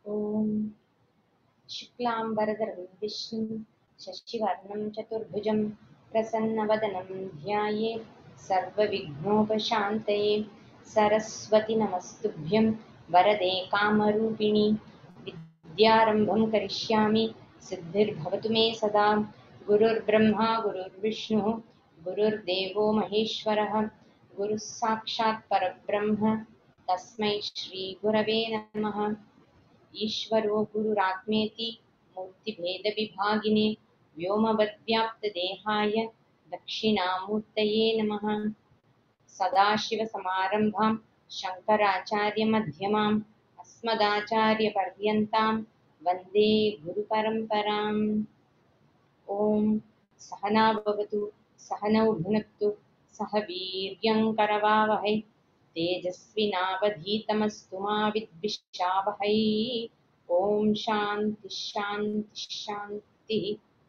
ॐ शुक्लाम्बरधरं विष्णुं शशिवर्णं चतुर्भुजं प्रसन्नवदनं ध्यायेत् सर्वविघ्नोपशान्तये। सरस्वती नमस्तुभ्यं वरदे कामरूपिणि। विद्यारम्भं करिष्यामि सिद्धिर्भवतु मे सदा। गुरुर्ब्रह्मा गुरुर्विष्णुः गुरुर्देवो महेश्वरः गुरुः साक्षात् परब्रह्म तस्मै श्रीगुरवे नमः। ईश्वरो गुरुरात्मेति मूर्तिभेदविभागिने व्योमवद्व्याप्तदेहाय दक्षिणामूर्तये नमः। सदाशिवसमारम्भां शङ्कराचार्यमध्यमाम् अस्मदाचार्यपर्यन्तां वन्दे गुरुपरम्पराम्। ॐ सहना भवतु सहनौ भुनक्तु सह वीर्यङ्करवावहै तेजस्विनावधीतमस्तु मा विद्विषावहै। ॐ शान्ति शान्ति शान्तिः।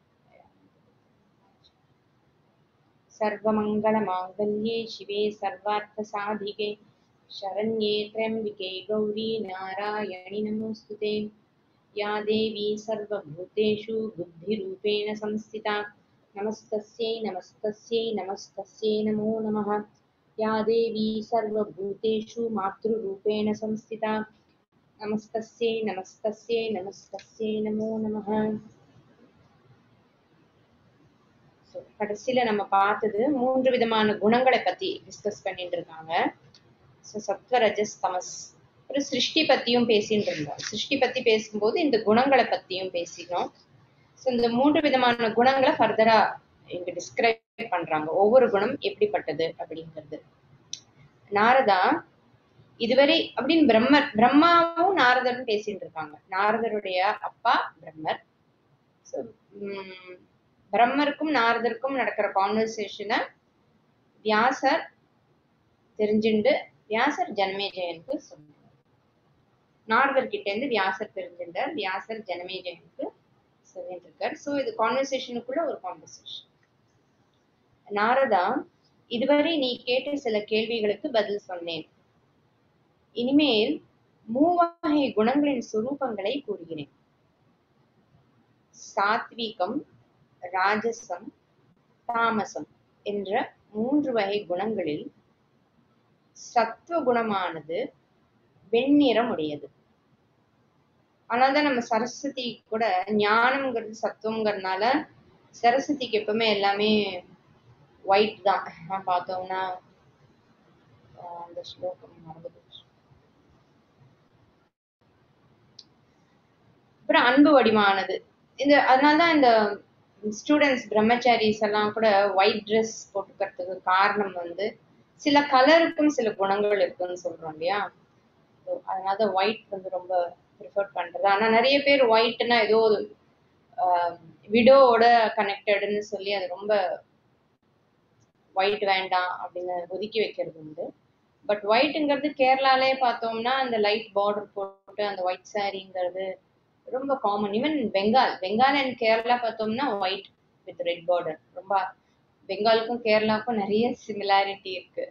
सर्वमङ्गलमाङ्गल्ये शिवे सर्वार्थसाधिके शरण्ये त्र्यम्बिके गौरी नारायणि नमोऽस्तुते। या देवी सर्वभूतेषु बुद्धिरूपेण संस्थिता नमस्तस्यै नमस्तस्यै नमस्तस्यै नमो नमः। या देवी सर्वभूतेषु मातृरूपेण संस्थिता नमस्तस्यै नमस्तस्यै नमस्तस्यै नमो नमः। கடைசியில நம்ம பார்த்தது 3 விதமான குணங்களை பத்தி டிஸ்கஸ் பண்ணிட்டு இருக்காங்க. சத்வ ரஜஸ் தமஸ். ஒரு சிருஷ்டி பத்தியும் பேசிட்டு இருந்தோம். சிருஷ்டி பத்தி பேசும்போது இந்த குணங்களை பத்தியும் பேசினோம். இந்த 3 விதமான குணங்களை ஃபர்தரா இங்க டிஸ்கிரைப் பண்றாங்க. ஒவ்வொரு குணம் எப்படிப்பட்டது அப்படிங்கிறது. நாரதா இதுவரை அப்படின்னு பிரம்மாவும் நாரதரும் பேசிட்டு இருக்காங்க. நாரதருடைய அப்பா பிரம்மர். பிரம்மருக்கும் நாரதருக்கும் நடக்கிற கான்வர்சேஷனை வியாசர் தெரிஞ்சுண்டு வியாசர் ஜனமேஜயனுக்கு சொன்னார். நாரதர் கிட்ட இருந்து வியாசர் தெரிஞ்சுட்டார். வியாசர் ஜனமேஜயனுக்கு சொல்லிட்டு இருக்கார். ஸோ இது கான்வர்சேஷனுக்குள்ள ஒரு கான்வர்சேஷன். நாரதா, இதுவரை நீ கேட்ட சில கேள்விகளுக்கு பதில் சொன்னேன். இனிமேல் 3 வகை குணங்களின் சுரூபங்களை கூறுகிறேன். சாத்வீகம், ராஜசம், தாமசம் என்ற 3 வகை குணங்களில் சத்துவ குணமானது வெண்ணிறம் உடையது. அதனால்தான் நம்ம சரஸ்வதி கூட ஞானம்ங்கிறது சத்துவங்கிறதுனால சரஸ்வதிக்கு எப்பவுமே எல்லாமே ஒயிட் தான். பார்த்தோம்னா அந்த ஸ்லோகம் மறந்து போச்சு. அப்புறம் அன்பு வடிவானது. அதனால்தான் இந்த ஸ்டூடெண்ட்ஸ் பிரம்மச்சாரிஸ் எல்லாம் கூட ஒயிட் ட்ரெஸ் போட்டுக்கிறதுக்கு காரணம் சில கலருக்கும் சில குணங்கள் இருக்குன்னு சொல்றோம் இல்லையா. அதனால ஒயிட் ரொம்ப ப்ரிஃபர் பண்றது. ஆனா நிறைய பேர் ஒயிட்னா ஏதோ ஒரு விடோவோட கனெக்டடுன்னு சொல்லி அது ரொம்ப ஒயிட் வேண்டாம் அப்படின்னு ஒதுக்கி வைக்கிறது உண்டு. பட் ஒயிட்டுங்கிறது கேரளாலே பார்த்தோம்னா அந்த லைட் பார்டர் போட்டு அந்த ஒயிட் சாரிங்கிறது ரொம்ப common. Even Bengal and Kerala பார்த்தோம்னா ஒயிட் வித் ரெட் பார்டர். ரொம்ப பெங்காலுக்கும் கேரளாவுக்கும் நிறைய சிமிலாரிட்டி இருக்கு.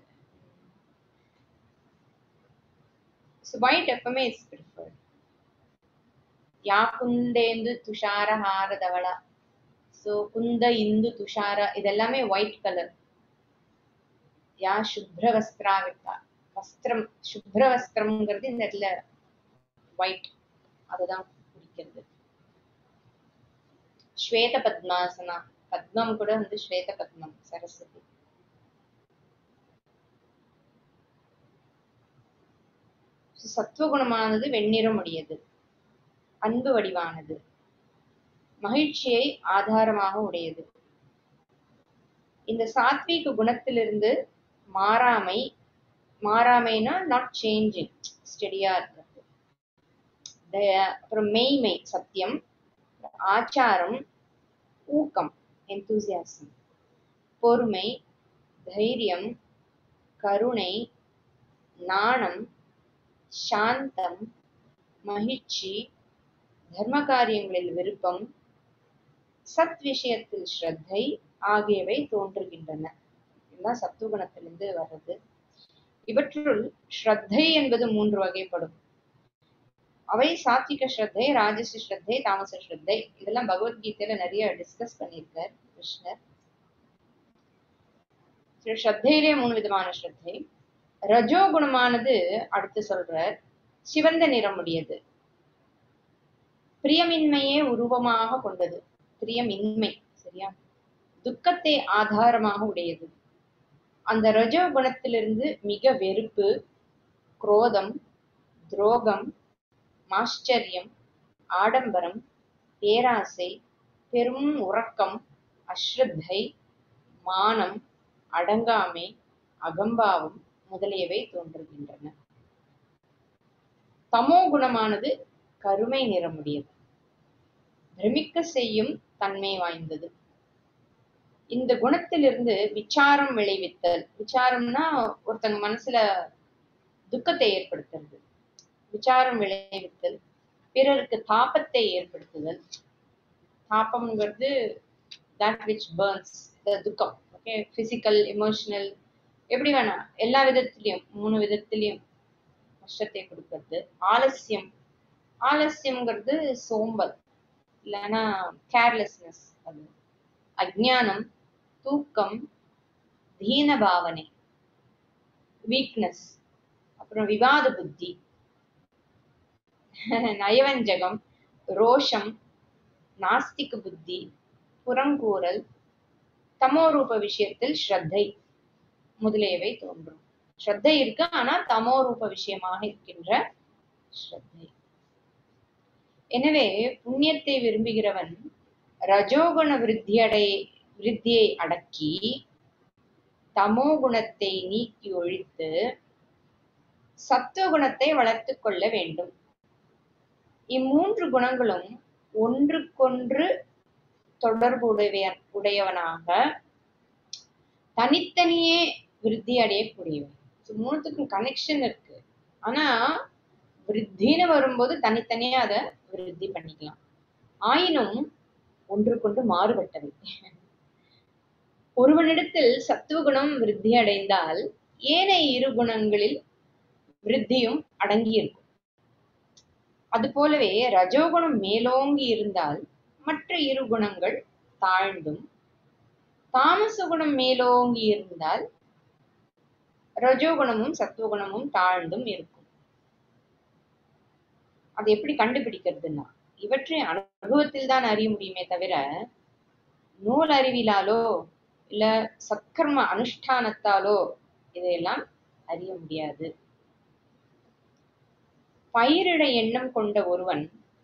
ஒயிட் எப்பவுமே இஸ் ப்ரிஃபர்ட். யா குந்தேந்து துஷார ஹாரதவளா. ஸோ குந்த இந்து துஷார இதெல்லாமே ஒயிட் கலர். யா சுப்ர வஸ்திராவிட்டா. வஸ்திரம் சுப்ர வஸ்திரம்ங்கிறது இந்த இடத்துல ஒயிட். அதுதான் பிடிக்கிறது. ஸ்வேத பத்மாசனா. பத்மம் கூட ஸ்வேத பத்மம் சரஸ்வதி. சத்துவகுணமானது வெண்ணிறம் உடையது, அன்பு வடிவானது, மகிழ்ச்சியை ஆதாரமாக உடையது. இந்த சாத்வீக குணத்திலிருந்து மாறாமைனா நாட் சேஞ்சிங், ஸ்டெடியா இருக்கிறது. அப்புறம் மெய்மை சத்தியம், ஆச்சாரம் ஊக்கம் எந்தூசியாசம், பொறுமை, தைரியம், கருணை, நாணம், சாந்தம், மகிழ்ச்சி, தர்ம காரியங்களில் விருப்பம், சத் விஷயத்தில் ஸ்ரத்தை ஆகியவை தோன்றுகின்றன. இதுதான் சத்துவகுணத்திலிருந்து வர்றது. இவற்றுள் ஸ்ரத்தை என்பது 3 வகைப்படும். அவை சாத்விக ஸ்ரத்தை, ராஜச ஸ்ரத்தை, தாமச ஸ்ரத்தை. இதெல்லாம் பகவத்கீதையில நிறைய டிஸ்கஸ் பண்ணியிருக்கார் கிருஷ்ணர். ஸ்ரத்தையிலே 3 விதமான ஸ்ரத்தை. ரஜோகுணமானது அடுத்து சொல்றார், சிவந்த நிறமுடையது, பிரியமின்மையே உருவமாக கொண்டது. பிரியமின்மை, சரியா? துக்கத்தை ஆதாரமாக உடையது. அந்த ரஜோகுணத்திலிருந்து மிக வெறுப்பு, குரோதம், துரோகம், ஆச்சரியம், ஆடம்பரம், பேராசை, பெரும் உறக்கம், அஸ்ரத்தை, மானம், அடங்காமை, அகம்பாவம் முதலியவை தோன்றுகின்றன. தமோ குணமானது கருமை நிறமுடையது, பிரமிக்க செய்யும் தன்மை வாய்ந்தது. இந்த குணத்திலிருந்து விசாரம் விளைவித்தல். விசாரம்னா ஒருத்தங்க மனசுல துக்கத்தை ஏற்படுத்துறது. விசாரம் விளைவித்தல், பிறருக்கு தாபத்தை ஏற்படுத்துதல். தாபம்ங்கிறது that which burns, the துக்கம். ஓகே, பிசிக்கல், எமோஷனல், எப்படி வேணா, எல்லா விதத்திலையும் 3 விதத்திலையும் கஷ்டத்தை கொடுக்கறது. ஆலசியம், ஆலசியம்ங்கிறது சோம்பல், இல்லைன்னா கேர்லெஸ்னஸ். அது அஜ்ஞானம், தூக்கம், தீன பாவனை, வீக்னஸ், அப்புறம் விவாத புத்தி, நயவஞ்சகம், ரோஷம், நாஸ்திக புத்தி, புறங்கூறல், தமோரூப விஷயத்தில் ஸ்ரத்தை முதலியவை தோன்றும். ஸ்ரத்தை இருக்கு, ஆனா தமோரூப விஷயமாக இருக்கின்ற ஸ்ரத்தை. எனவே புண்ணியத்தை விரும்புகிறவன் ரஜோகுண விருத்தியை அடக்கி தமோ குணத்தை நீக்கி ஒழித்து சத்துவகுணத்தை வளர்த்து கொள்ள வேண்டும். இம்மூன்று குணங்களும் ஒன்றுக்கொன்று தொடர்பு உடையவனாக தனித்தனியே விருத்தி அடையக்கூடியவை. மூணுத்துக்கும் கனெக்ஷன் இருக்கு, ஆனா விருத்தின்னு வரும்போது தனித்தனியா அதை விருத்தி பண்ணிக்கலாம். ஆயினும் ஒன்றுக்கொண்டு மாறுபட்டவை. ஒருவனிடத்தில் சத்துவகுணம் விருத்தி அடைந்தால் ஏனைய 2 குணங்களில் விருத்தியும் அடங்கியிருக்கும். அது போலவே ரஜோகுணம் மேலோங்கி இருந்தால் மற்ற 2 குணங்கள் தாழ்ந்தும், தாமச குணம் மேலோங்கி இருந்தால் ரஜோகுணமும் சத்துவகுணமும் தாழ்ந்தும் இருக்கும். அது எப்படி கண்டுபிடிக்கிறதுன்னா, இவற்றை அனுபவத்தில் தான் அறிய முடியுமே தவிர நூல் அறிவிலாலோ இல்ல சத்கர்ம அனுஷ்டானத்தாலோ இதையெல்லாம் அறிய முடியாது. பயிரிட எண்ணம் கொண்ட ஒருவன்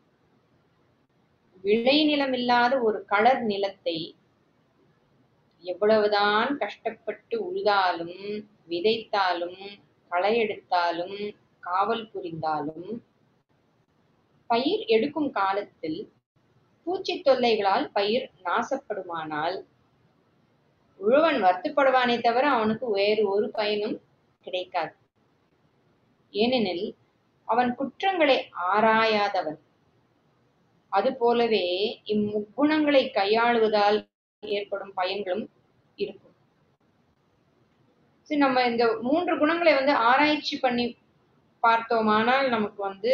விளைநிலமில்லாத ஒரு களர் நிலத்தை எவ்வளவுதான் கஷ்டப்பட்டு உழுதாலும், விதைத்தாலும், களை எடுத்தாலும், காவல் புரிந்தாலும் பயிர் எடுக்கும் காலத்தில் பூச்சி தொல்லைகளால் பயிர் நாசப்படுமானால் உழவன் வருத்தப்படுவானே தவிர அவனுக்கு வேறு ஒரு பயனும் கிடைக்காது. ஏனெனில் அவன் குற்றங்களை ஆராயாதவன். அது போலவே இம்முக்குணங்களை கையாளுவதால் ஏற்படும் பயன்களும் இருக்கும். நம்ம இந்த 3 குணங்களை ஆராய்ச்சி பண்ணி பார்த்தோமானால் நமக்கு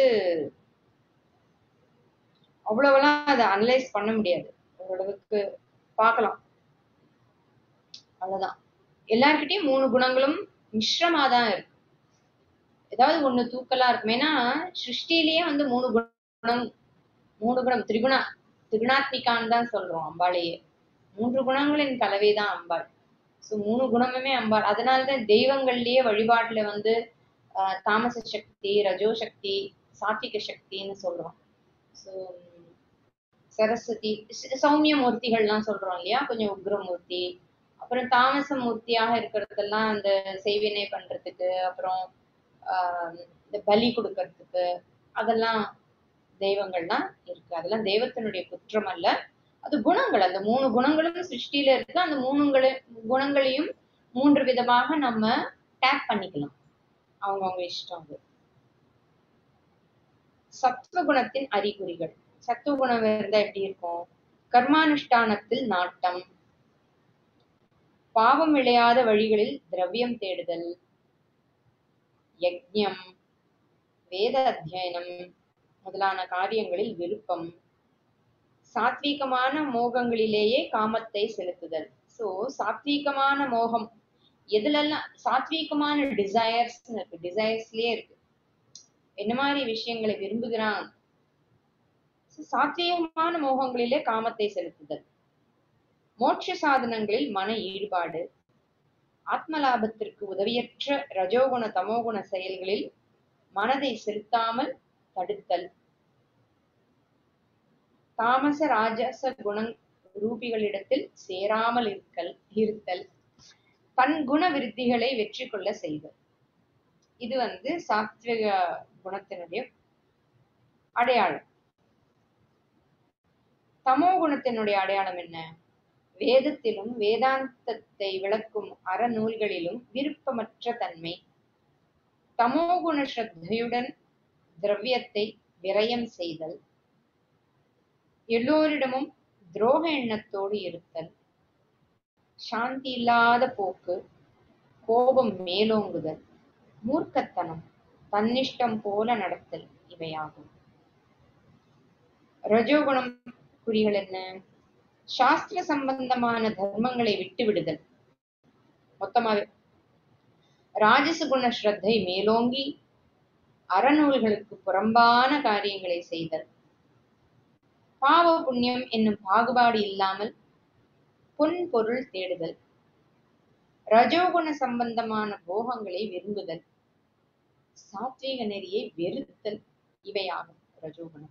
அவ்வளவெல்லாம் அதை அனலைஸ் பண்ண முடியாது. ஓரளவுக்கு பார்க்கலாம், அவ்வளவுதான். எல்லார்கிட்டயும் 3 குணங்களும் மிஸ்ரமாதான் இருக்கு. ஏதாவது ஒண்ணு தூக்கலா இருக்கும். ஏன்னா சிருஷ்டிலேயே 3 குணம் திரிகுணாத்மிகான்னு தான் சொல்றோம் அம்பாளையே. 3 குணங்களின் கலவைதான் அம்பாள். 3 குணமுமே அம்பாள். அதனாலதான் தெய்வங்கள்லயே வழிபாட்டுல தாமச சக்தி, ரஜோ சக்தி, சாத்விக சக்தின்னு சொல்றோம். சரஸ்வதி, சௌமிய மூர்த்திகள்லாம் சொல்றோம் இல்லையா, கொஞ்சம் உக்ரமூர்த்தி. அப்புறம் தாமச மூர்த்தியாக இருக்கிறதெல்லாம் அந்த செய்வினை பண்றதுக்கு, அப்புறம் இந்த பலி கொடுக்கறதுக்கு, அதெல்லாம் தெய்வங்கள்லாம் இருக்கு. அதெல்லாம் தெய்வத்தினுடைய குற்றம் அல்ல, அது குணங்கள். அந்த 3 குணங்களும் சிருஷ்டியில இருக்கு. அந்த 3 குணங்களையும் 3 விதமாக நம்ம டேப் பண்ணிக்கலாம், அவங்கவுங்க இஷ்டம். அது சத்துவகுணத்தின் அறிகுறிகள். சத்துவகுணம் இருந்தா எப்படி இருக்கும்? கர்மானுஷ்டானத்தில் நாட்டம், பாவம் விளையாத வழிகளில் திரவியம் தேடுதல், யஜ்ஞம், வேத அத்தியனம் முதலான காரியங்களில் விருப்பம், சாத்வீகமான மோகங்களிலேயே காமத்தை செலுத்துதல். சோ சாத்வீகமான மோகம் எதுலெல்லாம் சாத்வீகமான டிசையர்ஸ் இருக்கு, டிசையர்ஸ்லயே இருக்கு என்ன மாதிரி விஷயங்களை விரும்புகிறான். சாத்வீகமான மோகங்களிலே காமத்தை செலுத்துதல், மோட்ச சாதனங்களில் மன ஈடுபாடு, ஆத்ம லாபத்திற்கு உதவியற்ற ரஜோகுண தமோகுண செயல்களில் மனதை செலுத்தாமல் தடுத்தல், தாமச ராஜச குண ரூபிகளிடத்தில் சேராமல் இருத்தல், தன் குண விருத்திகளை வெற்றி கொள்ள செய்தல். இது சாத்விக குணத்தினுடைய அடையாளம். தமோ குணத்தினுடைய அடையாளம் என்ன? வேதத்திலும் வேதாந்தத்தை விளக்கும் அறநூல்களிலும் விருப்பமற்ற தன்மை, தமோகுண ஸ்ரத்தையுடன் திரவியத்தை விரயம் செய்தல், எல்லோரிடமும் துரோக எண்ணத்தோடு இருத்தல், சாந்தி இல்லாத போக்கு, கோபம் மேலோங்குதல், மூர்க்கத்தனம், தன்னிஷ்டம் போல நடத்தல் இவையாகும். ரஜோகுணம் குறிகள் என்ன? சாஸ்திர சம்பந்தமான தர்மங்களை விட்டு விடுதல். மொத்தமாவே ராஜசகுண ஸ்ரத்தை மேலோங்கி அறநூல்களுக்கு புறம்பான காரியங்களை செய்தல், பாவ புண்ணியம் என்னும் பாகுபாடு இல்லாமல் பொன் பொருள் தேடுதல், ரஜோகுண சம்பந்தமான போகங்களை விரும்புதல், சாத்வீக நெறியை வெறுத்தல் இவையாகும் ரஜோகுணம்.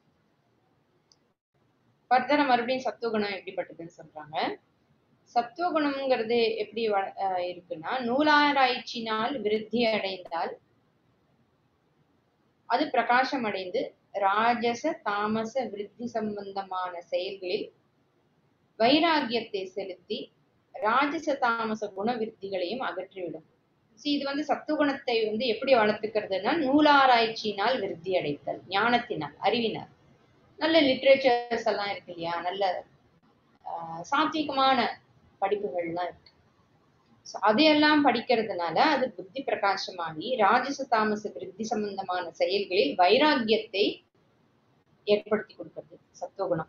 பர்தர மறுபடியும் சத்துவகுணம் எப்படிப்பட்டதுன்னு சொல்றாங்க. சத்துவகுணம்ங்கிறது எப்படி இருக்குன்னா, நூலாராய்ச்சினால் விருத்தி அடைந்தால் அது பிரகாசம் அடைந்து ராஜச தாமச விருத்தி சம்பந்தமான செயல்களில் வைராகியத்தை செலுத்தி ராஜச தாமச குண விருத்திகளையும் அகற்றிவிடும். இது சத்துவகுணத்தை எப்படி வளர்த்துக்கிறதுனா, நூலாராய்ச்சியினால் விருத்தி அடைத்தல், ஞானத்தினால், அறிவினால். நல்ல லிட்ரேச்சர்ஸ் எல்லாம் இருக்கு இல்லையா, நல்ல சாத்வீகமான படிப்புகள்லாம் இருக்கு. அதையெல்லாம் படிக்கிறதுனால அது புத்தி பிரகாசமாகி ராஜச தாமச விருத்தி சம்பந்தமான செயல்களில் வைராகியத்தை ஏற்படுத்தி கொடுக்கிறது சத்துவகுணம்.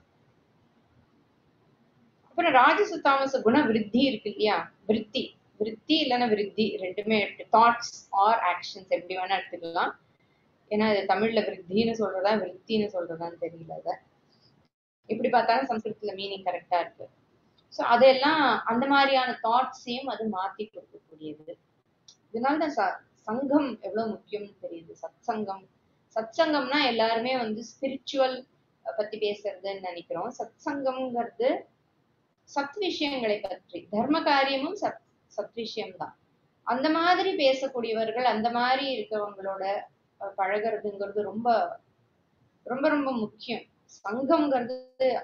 அப்புறம் ராஜச தாமச குண விருத்தி இருக்கு இல்லையா, விருத்தி இல்லைன்னா விருத்தி ரெண்டுமே தாட்ஸ் ஆர் ஆக்ஷன்ஸ் எப்படி வேணா எடுத்துக்கலாம். ஏன்னா இது தமிழ்ல விருத்தின்னு சொல்றதா விருத்தின்னு சொல்றதான்னு தெரியல. அத எப்படி பார்த்தாலும் சம்ஸ்கிருதத்துல மீனிங் கரெக்டா இருக்கு. சோ அதெல்லாம் அந்த மாதிரியான தாட்ஸையும் அது மாத்தி கொடுக்கக்கூடியது. இதனாலதான் சங்கம் எவ்வளவு முக்கியம்னு தெரியுது. சத்சங்கம்னா எல்லாருமே ஸ்பிரிச்சுவல் பத்தி பேசுறதுன்னு நினைக்கிறோம். சத்சங்கம்ங்கிறது சத் விஷயங்களை பற்றி, தர்ம காரியமும் சத் விஷயம்தான். அந்த மாதிரி பேசக்கூடியவர்கள், அந்த மாதிரி இருக்கிறவங்களோட பழகிறதுங்கிறது ரொம்ப ரொம்ப ரொம்ப முக்கியம். சங்கம்ங்கிறது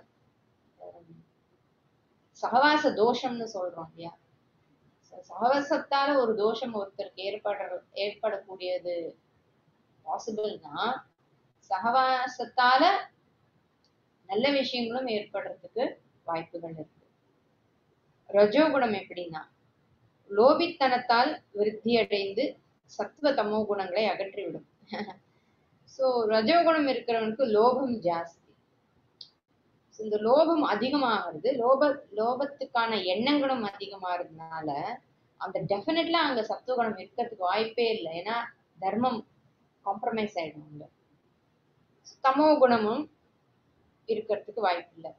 சகவாச தோஷம்னு சொல்றோம் இல்லையா. சகவாசத்தால ஒரு தோஷம் ஒருத்தருக்கு ஏற்படக்கூடியது பாசிபிள்னா, சகவாசத்தால நல்ல விஷயங்களும் ஏற்படுறதுக்கு வாய்ப்புகள் இருக்கு. ரஜோகுணம் எப்படின்னா, லோபித்தனத்தால் விருத்தி அடைந்து சத்துவ தமோ குணங்களை அகற்றிவிடும். சோ ரஜோகுணம் இருக்கிறவனுக்கு லோபம் ஜாஸ்தி. இந்த லோபம் அதிகமாகிறது, லோபத்துக்கான எண்ணங்களும் அதிகமாகிறதுனால அந்த டெஃபினெட்லா அங்க சத்துவகுணம் இருக்கிறதுக்கு வாய்ப்பே இல்லை. ஏன்னா தர்மம் காம்ப்ரமைஸ் ஆயிடும். தமோ குணமும் இருக்கிறதுக்கு வாய்ப்பு இல்லை.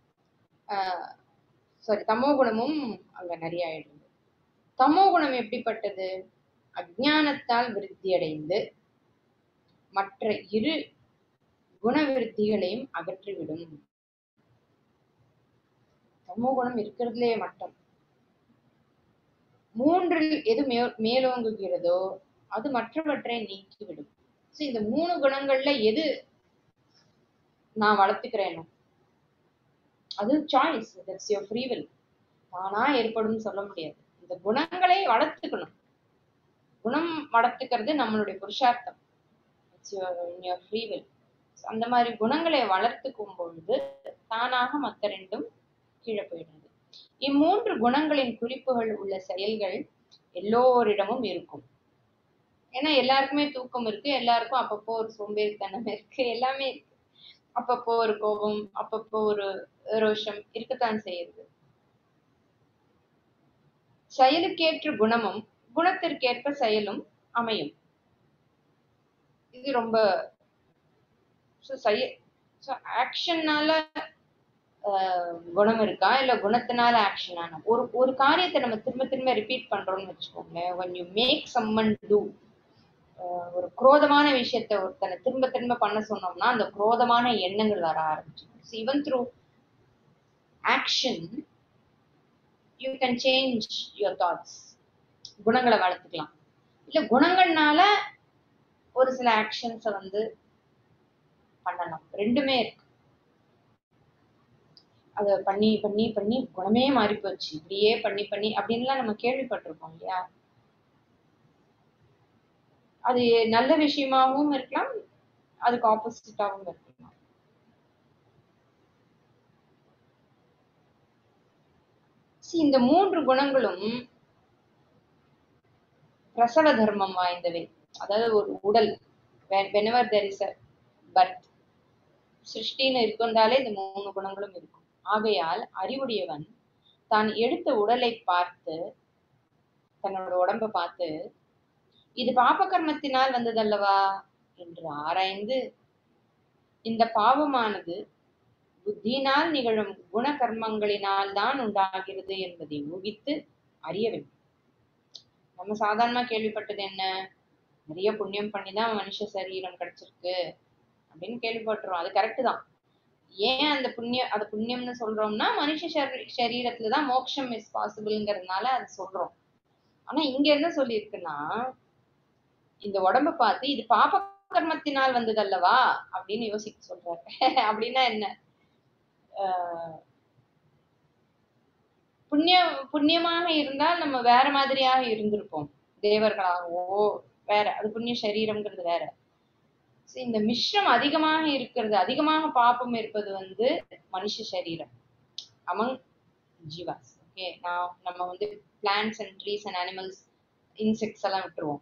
தமோ குணமும் அங்க நிறைய ஆயிடுது. தமோ குணம் எப்படிப்பட்டது? அஜ்ஞானத்தால் விருத்தி அடைந்து மற்ற இரு குண விருத்திகளையும் அகற்றிவிடும். தமோ குணம் இருக்கிறதுலே மட்டம். மூன்றில் எது மேலோங்குகிறதோ அது மற்றவற்றை நீக்கிவிடும். இந்த 3 குணங்கள்ல எது நான் வளர்த்துக்கிறேனோ அது choice, that's your free will. தானா ஏற்படும் சொல்ல முடியாது. இந்த குணங்களை வளர்த்துக்கணும். குணம் வளர்த்துக்கிறது நம்மளுடைய புருஷார்த்தம், இட்ஸ் யுவர் ஃப்ரீ வில். அந்த மாதிரி குணங்களை வளர்த்துக்கும் பொழுது தானாக மற்ற ரெண்டும் கீழே போயிடுறது. இம்மூன்று குணங்களின் குறிப்புகள் உள்ள செயல்கள் எல்லோரிடமும் இருக்கும். ஏன்னா எல்லாருக்குமே தூக்கம் இருக்கு, எல்லாருக்கும் அப்பப்போ ஒரு சோம்பேறித்தனம் இருக்கு, எல்லாமே இருக்கு. அப்பப்போ ஒரு கோபம், அப்பப்போ ஒரு ரோஷம் இருக்கத்தான் செய்யுது. செயலுக்கேற்ற குணமும் குணத்திற்கேற்ப செயலும் அமையும். இது ரொம்ப ஆக்ஷன்னால குணம் இருக்கா இல்ல குணத்தினால ஆக்ஷன் ஆனா ஒரு ஒரு காரியத்தை நம்ம திரும்ப திரும்ப ரிப்பீட் பண்றோம்னு வச்சுக்கோங்களேன். when you make someone do ஒரு குரோதமான விஷயத்த ஒருத்தனை திரும்ப திரும்ப பண்ண சொன்னோம்னா அந்த குரோதமான எண்ணங்கள் வர ஆரம்பிச்சிடும். even through action you can change your thoughts. குணங்களை வளர்த்துக்கலாம். இல்ல குணங்கள்னால ஒரு சில ஆக்ஷன்ஸை வந்து பண்ணலாம். ரெண்டுமே இருக்கு. அதை பண்ணி பண்ணி பண்ணி குணமே மாறி போச்சு, இப்படியே பண்ணி பண்ணி அப்படின்லாம் நம்ம கேள்விப்பட்டிருக்கோம் இல்லையா? அது நல்ல விஷயமாவும் இருக்கலாம், அதுக்கு ஆப்போசிட்டாவும் இருக்கலாம். இந்த 3 குணங்களும் பிரசவ தர்மம் வாய்ந்தவை. அதாவது ஒரு உடல் whenever there is a birth, சிருஷ்டின்னு இருந்தாலே இந்த 3 குணங்களும் இருக்கும். ஆகையால் அறிவுடையவன் தான் எடுத்த உடலை பார்த்து, தன்னோட உடம்ப பார்த்து, இது பாப கர்மத்தினால் வந்ததல்லவா என்று ஆராய்ந்து இந்த பாவமானது புத்தியினால் நிகழும் குண கர்மங்களினால் தான் உண்டாகிறது என்பதை ஊகித்து அறிய வேண்டும். நம்ம சாதாரணமா கேள்விப்பட்டது என்ன? நிறைய புண்ணியம் பண்ணிதான் மனுஷ சரீரம் கிடைச்சிருக்கு அப்படின்னு கேள்விப்பட்டுறோம். அது கரெக்ட் தான். ஏன் அந்த அது புண்ணியம்னு சொல்றோம்னா மனுஷ சரீரத்துலதான் மோட்சம் இஸ் பாசிபிள்ங்கிறதுனால அது சொல்றோம். ஆனா இங்க என்ன சொல்லியிருக்குன்னா, இந்த உடம்ப பார்த்து இது பாப கர்மத்தினால் வந்தது அல்லவா அப்படின்னு யோசிக்க சொல்றாரு. அப்படின்னா என்ன? புண்ணியமாக இருந்தால் நம்ம வேற மாதிரியாக இருந்திருப்போம், தேவர்களாகவோ வேற. அது புண்ணிய சரீரம்ங்கிறது வேற. இந்த மிஸ்ரம் அதிகமாக இருக்கிறது, அதிகமாக பாப்பம் இருப்பது வந்து மனுஷ சரீரம் அமங் ஜீவாஸ். ஓகே, நம்ம வந்து plants and trees and animals, insects எல்லாம் விட்டுருவோம்.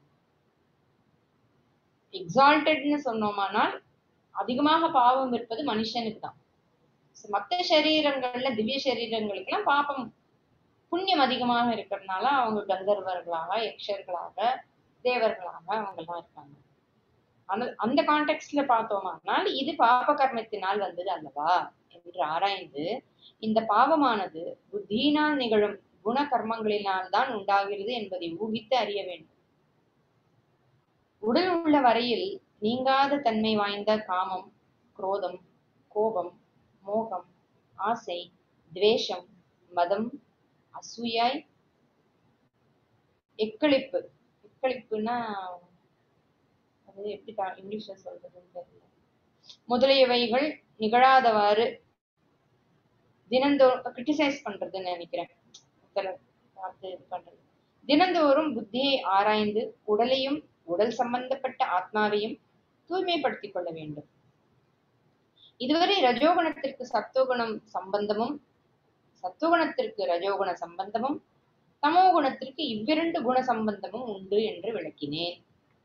எக்ஸால்டட்னு சொன்னோமானால் அதிகமாக பாவம் இருப்பது மனுஷனுக்கு தான். மற்ற சரீரங்கள்ல திவ்ய சரீரங்களுக்கு எல்லாம் பாப்பம் புண்ணியம் அதிகமாக இருக்கிறதுனால அவங்க கந்தர்வர்களாக, யக்ஷர்களாக, தேவர்களாக அவங்க எல்லாம் இருக்காங்க. அந்த கான்டெக்ட்ல பார்த்தோமானால் இது பாப கர்மத்தினால் வந்தது அல்லவா என்று ஆராய்ந்து இந்த பாவமானது புத்தியினால் நிகழும் குண கர்மங்களினால் தான் உண்டாகிறது என்பதை ஊகித்து அறிய வேண்டும். உடல் உள்ள வரையில் நீங்காத தன்மை வாய்ந்த காமம், குரோதம், கோபம், மோகம், ஆசை, துவேஷம், மதம், அசூயாய், எக்களிப்பு. எக்களிப்புன்னா அது எப்படி இங்கிலீஷ்ல சொல்றதுன்னு தெரியல. முதலியவைகள் நிகழாதவாறு தினந்தோறும் கிரிட்டிசைஸ் பண்றதுன்னு நினைக்கிறேன். பார்த்து இது பண்றது. தினந்தோறும் புத்தியை ஆராய்ந்து உடலையும் உடல் சம்பந்தப்பட்ட ஆத்மாவையும் தூய்மைப்படுத்திக் கொள்ள வேண்டும். இதுவரை ரஜோகுணத்திற்கு சத்துவகுணம் சம்பந்தமும், சத்துவகுணத்திற்கு ரஜோகுண சம்பந்தமும், தமோ குணத்திற்கு இவ்விரண்டு குண சம்பந்தமும் உண்டு என்று விளக்கினேன்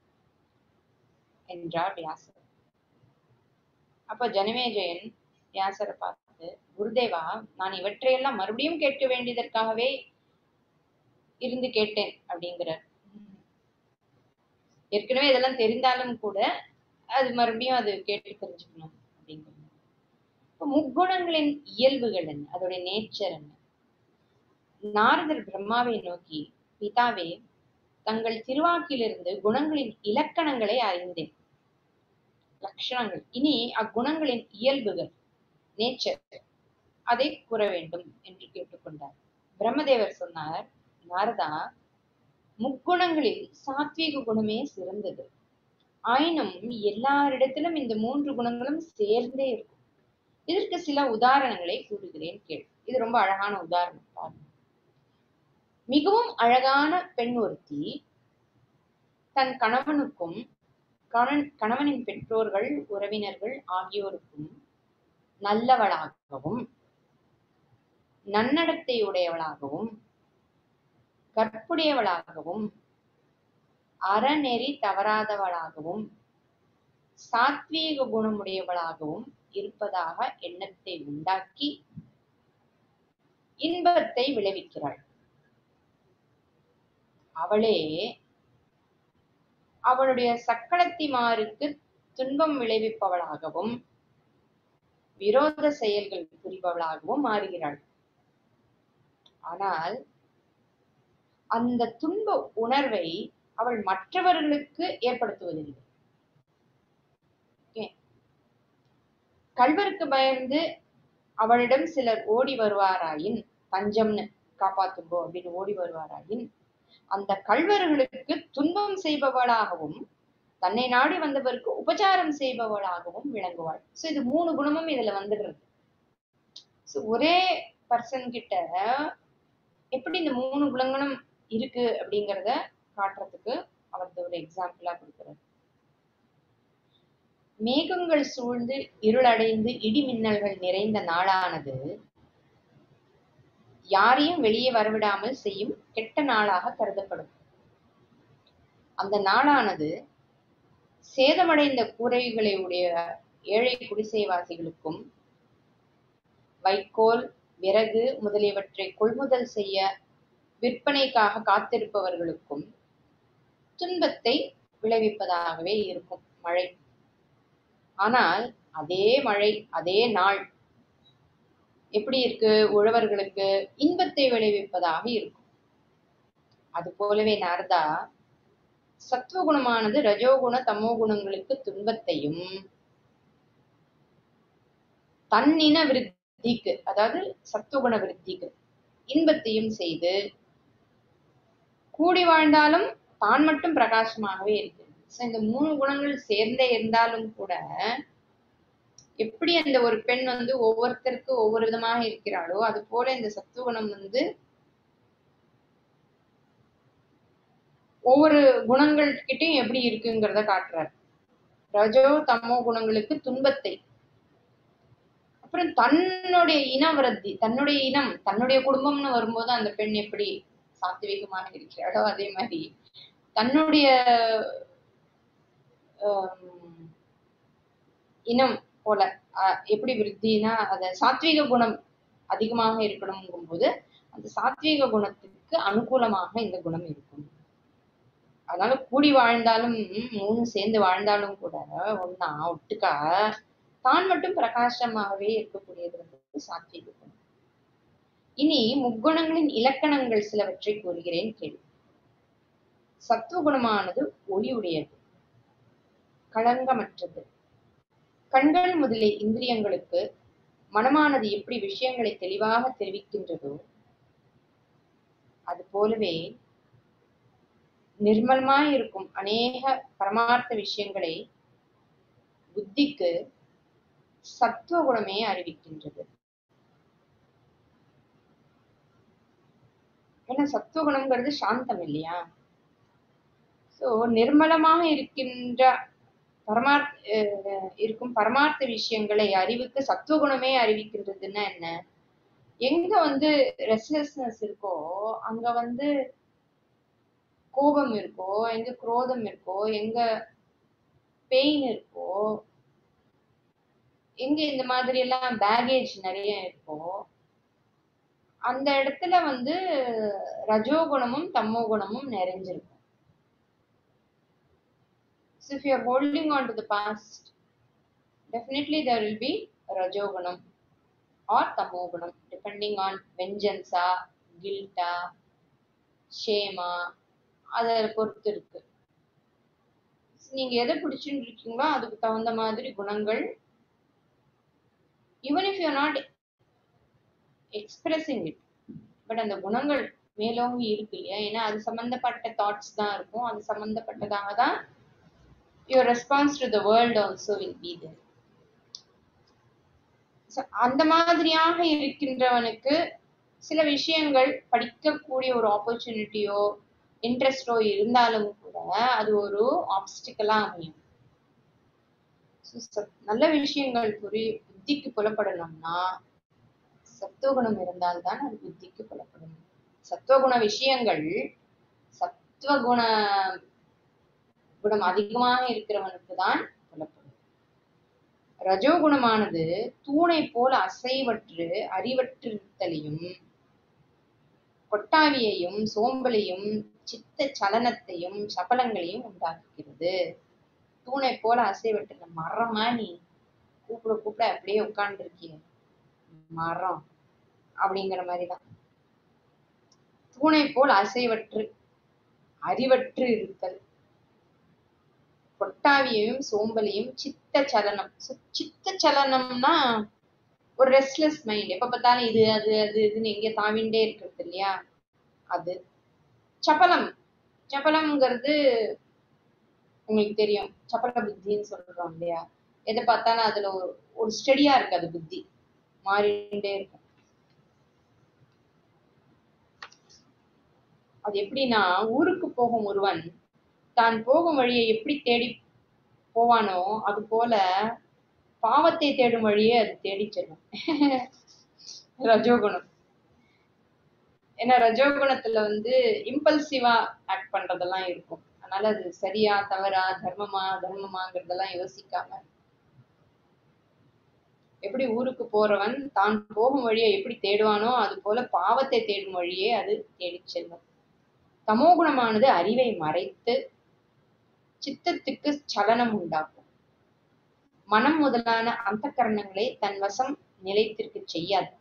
என்றார் வியாசர். அப்ப ஜனமேஜயன் வியாசரை பார்த்து, குருதேவா, நான் இவற்றையெல்லாம் மறுபடியும் கேட்க வேண்டியதற்காகவே இருந்து கேட்டேன் அப்படிங்கிறார். ஏற்கனவே இதெல்லாம் தெரிந்தாலும் கூட அது மறுபடியும் அது கேட்டு தெரிஞ்சுக்கணும் அப்படிங்கிறது. இப்ப முக்குணங்களின் இயல்புகள் என்ன, அதோடைய நேச்சர் என்ன? நாரதர் பிரம்மாவை நோக்கி, பிதாவே, தங்கள் திருவாக்கிலிருந்து குணங்களின் இலக்கணங்களை அறிந்தேன், லட்சணங்கள். இனி அக்குணங்களின் இயல்புகள், நேச்சர், அதை கூற வேண்டும் என்று கேட்டுக்கொண்டார். பிரம்மதேவர் சொன்னார், நாரதா, முக்குணங்களில் சாத்வீக குணமே சிறந்தது. ஆயினும் எல்லாரிடத்திலும் இந்த 3 குணங்களும் சேர்ந்தே இருக்கும். இதற்கு சில உதாரணங்களை கூறுகிறேன் கேள். இது ரொம்ப அழகான உதாரணம் பாருங்க. மிகவும் அழகான பெண் ஒருத்தி தன் கணவனுக்கும் கணவனின் பெற்றோர்கள், உறவினர்கள் ஆகியோருக்கும் நல்லவளாகவும் நன்னடத்தை உடையவளாகவும் கற்புடையவளாகவும் அறநெறி தவறாதவளாகவும் சாத்வீக குணமுடையவளாகவும் இருப்பதாக எண்ணத்தை உண்டாக்கி இன்பத்தை விளைவிக்கிறாள். அவளே அவளுடைய சக்களத்திமாருக்கு துன்பம் விளைவிப்பவளாகவும் விரோத செயல்கள் புரிபவளாகவும் மாறுகிறாள். ஆனால் அந்த துன்ப உணர்வை அவள் மற்றவர்களுக்கு ஏற்படுத்துவதில்லை. கள்வருக்கு பயந்து அவளிடம் சிலர் ஓடி வருவாராயின், பஞ்சம்னு காப்பாத்துங்கோ அப்படின்னு ஓடி வருவாராயின், அந்த கள்வர்களுக்கு துன்பம் செய்பவளாகவும் தன்னை நாடி வந்தவருக்கு உபச்சாரம் செய்பவளாகவும் விளங்குவாள். சோ இது 3 குணமும் இதுல வந்துடுறது. ஒரே பர்சன் கிட்ட எப்படி இந்த 3 குணங்களும் இருக்கு அப்படிங்கிறத காட்டுறதுக்கு அவரது ஒரு எக்ஸாம்பிளா கொடுக்கிறார். மேகங்கள் சூழ்ந்து இருளடைந்து இடி மின்னல்கள் நிறைந்த நாளானது யாரையும் வெளியே வரவிடாமல் செய்யும் கெட்ட நாளாக கருதப்படும். அந்த நாளானது சேதமடைந்த கூரைகளை உடைய ஏழை குடிசைவாசிகளுக்கும் வைக்கோல், விறகு முதலியவற்றை கொள்முதல் செய்ய விற்பனைக்காக காத்திருப்பவர்களுக்கும் துன்பத்தை விளைவிப்பதாகவே இருக்கும் மழை. ஆனால் அதே மழை, அதே நாள் எப்படி இருக்கு? உழவர்களுக்கு இன்பத்தை விளைவிப்பதாக இருக்கும். அது போலவே நாரதா, சத்துவகுணமானது ரஜோகுண தமோ குணங்களுக்கு துன்பத்தையும் தன்னின விருத்திக்கு, அதாவது சத்துவகுண விருத்திக்கு இன்பத்தையும் செய்து கூடி வாழ்ந்தாலும் தான் மட்டும் பிரகாசமாகவே இருக்கு. இந்த 3 குணங்கள் சேர்ந்தே இருந்தாலும் கூட எப்படி அந்த ஒரு பெண் ஒவ்வொருத்தருக்கு ஒவ்வொரு விதமாக இருக்கிறாளோ அது போல இந்த சத்துவகுணம் ஒவ்வொரு குணங்கள் கிட்டையும் எப்படி இருக்குங்கிறத காட்டுறார். ரஜோ தமோ குணங்களுக்கு துன்பத்தை, அப்புறம் தன்னுடைய இன விருத்தி, தன்னுடைய இனம், தன்னுடைய குடும்பம்னு வரும்போது அந்த பெண் எப்படி சாத்வீகமாக இருக்கிறாளோ அதே மாதிரி தன்னுடைய இனம் போல எப்படி விருத்தினா அத சாத்வீக குணம் அதிகமாக இருக்கணும்ங்கும் போது அந்த சாத்வீக குணத்துக்கு அனுகூலமாக இந்த குணம் இருக்கும். அதனால கூடி வாழ்ந்தாலும் 3 சேர்ந்து வாழ்ந்தாலும் கூட ஒன்னா ஒட்டுக்கா தான் மட்டும் பிரகாசமாகவே இருக்கக்கூடியது சாத்வீக குணம். இனி முக்குணங்களின் இலக்கணங்கள் சிலவற்றை கூறுகிறேன் கேள்வி. சத்துவகுணமானது ஒளியுடையது, களங்கமற்றது. கண்கள் முதலிய இந்திரியங்களுக்கு மனமானது எப்படி விஷயங்களை தெளிவாக தெரிவிக்கின்றதோ அது போலவே நிர்மலமாயிருக்கும் அநேக பரமார்த்த விஷயங்களை புத்திக்கு சத்துவகுணமே அறிவிக்கின்றது. ஏன்னா சத்துவகுணம்ங்கிறது சாந்தம் இல்லையா? சோ நிர்மலமாக இருக்கின்ற இருக்கும் பரமார்த்த விஷயங்களை அறிவுக்கு சத்துவகுணமே அறிவிக்கின்றதுன்னா என்ன? எங்க ரெஸ்ட்லெஸ்னஸ் இருக்கோ அங்க கோபம் இருக்கோ, எங்க குரோதம் இருக்கோ, எங்க பெயின் இருக்கோ, எங்க இந்த மாதிரி எல்லாம் பேகேஜ் நிறைய இருக்கோ அந்த இடத்துல ரஜோகுணமும் தமோ குணமும் நிறைஞ்சிருக்கும். So if you are holding on to the past, definitely there will be rajogunam or tamogunam depending on vengeance, guilt, shame, அதை பொறுத்து இருக்கு. நீங்க எதை பிடிச்சுட்டு இருக்கீங்களோ அதுக்கு தகுந்த மாதிரி குணங்கள், even if you are not expressing it, but அந்த குணங்கள் மேலோங்கி இருக்கு இல்லையா? ஏன்னா அது சம்பந்தப்பட்ட தாட்ஸ் தான் இருக்கும், அது சம்பந்தப்பட்டதாக தான் your response to the world also will be there. அந்த மாதிரியாக இருக்கின்றவனுக்கு சில விஷயங்கள் படிக்கக்கூடிய ஒரு ஆப்பர்ச்சுனிட்டியோ இன்ட்ரெஸ்டோ இருந்தாலும் கூட அது ஒரு ஆப்ஸ்டிக்கலா அமையும். நல்ல விஷயங்கள் புத்திக்கு புலப்படணும்னா சத்துவகுணம் இருந்தால்தான் அது புத்திக்கு புலப்படும். சத்துவகுண விஷயங்கள் சத்துவகுண குணம் அதிகமாக இருக்கிறவனுக்கு தான் புலப்படும். ரஜோகுணமானது தூணை போல அசைவற்று அறிவற்றிருத்தலையும் கொட்டாவியையும் சோம்பலையும் சித்த சலனத்தையும் சபலங்களையும் உண்டாக்குகிறது. தூணை போல அசைவற்று மரமா நீ கூப்பிட கூப்பிட அப்படியே உட்கார்ந்து இருக்கிய மரம் அப்படிங்கிற மாதிரிதான். தூணை போல் அசைவற்று அறிவற்று இருத்தல், கொட்டாவியையும் சோம்பலையும் சித்த சலனம். சித்த சலனம்னா ஒரு ரெஸ்ட்லெஸ் மைண்ட், எப்ப பார்த்தாலும் இது அது அது இதுன்னு எங்க தாவிண்டே இருக்கிறது இல்லையா, அது. சபலம், சபலம்ங்கிறது உங்களுக்கு தெரியும், சபல புத்தின்னு சொல்றோம் இல்லையா. எதை பார்த்தாலும் அதுல ஒரு ஸ்டெடியா இருக்காது, புத்தி மாறிண்டே இருக்கும். அது எப்படின்னா, ஊருக்கு போகும் ஒருவன் தான் போகும் வழியை எப்படி தேடி போவானோ அது போல பாவத்தை தேடும் வழியே அது தேடி செல்லும். ரஜோகுணம். ஏன்னா ரஜோகுணத்துல இம்பல்சிவா ஆக்ட் பண்றதெல்லாம் இருக்கும். அதனால அது சரியா தவறா தர்மமா தர்மமாங்கிறதெல்லாம் யோசிக்காம, எப்படி ஊருக்கு போறவன் தான் போகும் வழியை எப்படி தேடுவானோ அது போல பாவத்தை தேடும் வழியே அது தேடி செல்லும். தமோகுணமானது அறிவை மறைத்து சித்தத்துக்கு சலனம் உண்டாக்கும். மனம் முதலான அந்த கரணங்களை தன் வசம் நிலைத்திற்கு செய்யாது.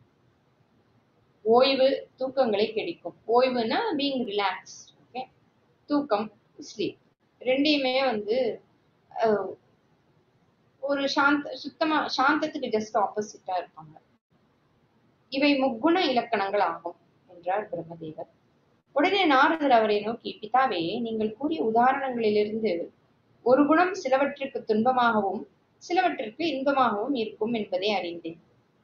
ஓய்வு தூக்கங்களை கெடுக்கும். ஓய்வுனா பீங் ரிலாக்ஸ், ஓகே. தூக்கம், ஸ்லீப், ரெண்டையுமே ஒரு சுத்தமா சாந்தத்துக்கு ஜஸ்ட் ஆப்போசிட்டா இருப்பாங்க. இவை முக்குண இலக்கணங்கள் ஆகும் என்றார் பிரம்மதேவர். உடனே நாரதர் அவரை நோக்கி, பிதாவே, நீங்கள் கூறிய உதாரணங்களிலிருந்து ஒரு குணம் சிலவற்றுக்கு துன்பமாகவும் சிலவற்றிற்கு இன்பமாகவும் இருக்கும் என்பதை அறிந்தேன்.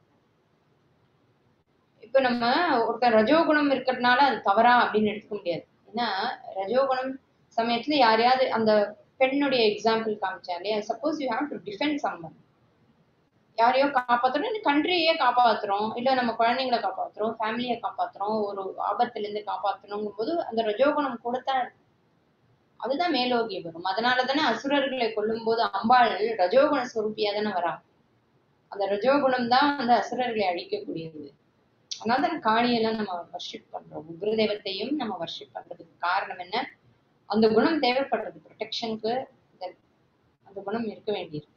இப்ப நம்ம ஒருத்தர் ரஜோகுணம் இருக்கிறதுனால அது தவறா அப்படின்னு எடுத்துக்க முடியாது. ஏன்னா ரஜோகுணம் சமயத்துல யாரையாவது, அந்த பெண்ணுடைய எக்ஸாம்பிள் காமிச்சாலே, suppose you have to defend someone, யாரையோ காப்பாத்துறோம், கண்ட்ரியே காப்பாத்துறோம், இல்ல நம்ம குழந்தைங்களை காப்பாத்துறோம், ஃபேமிலியை காப்பாத்துறோம், ஒரு ஆபத்துல இருந்து காப்பாற்றணுங்கும் போது அந்த ரஜோகுணம் கூடத்தான், அதுதான் மேலோகி வரும். அதனாலதானே அசுரர்களை கொல்லும் போது அம்பாள் ரஜோகுண ஸ்வரூபியா தானே வரா. அந்த ரஜோகுணம் தான் அசுரர்களை அழிக்கக்கூடியது. அதனால தான் காளியெல்லாம் நம்ம வர்ஷிப் பண்றோம். உக்ர தெய்வத்தையும் நம்ம வர்ஷிப் பண்றதுக்கு காரணம் என்ன? அந்த குணம் தேவைப்படுறது, ப்ரொடெக்ஷனுக்கு அந்த குணம் இருக்க வேண்டியது.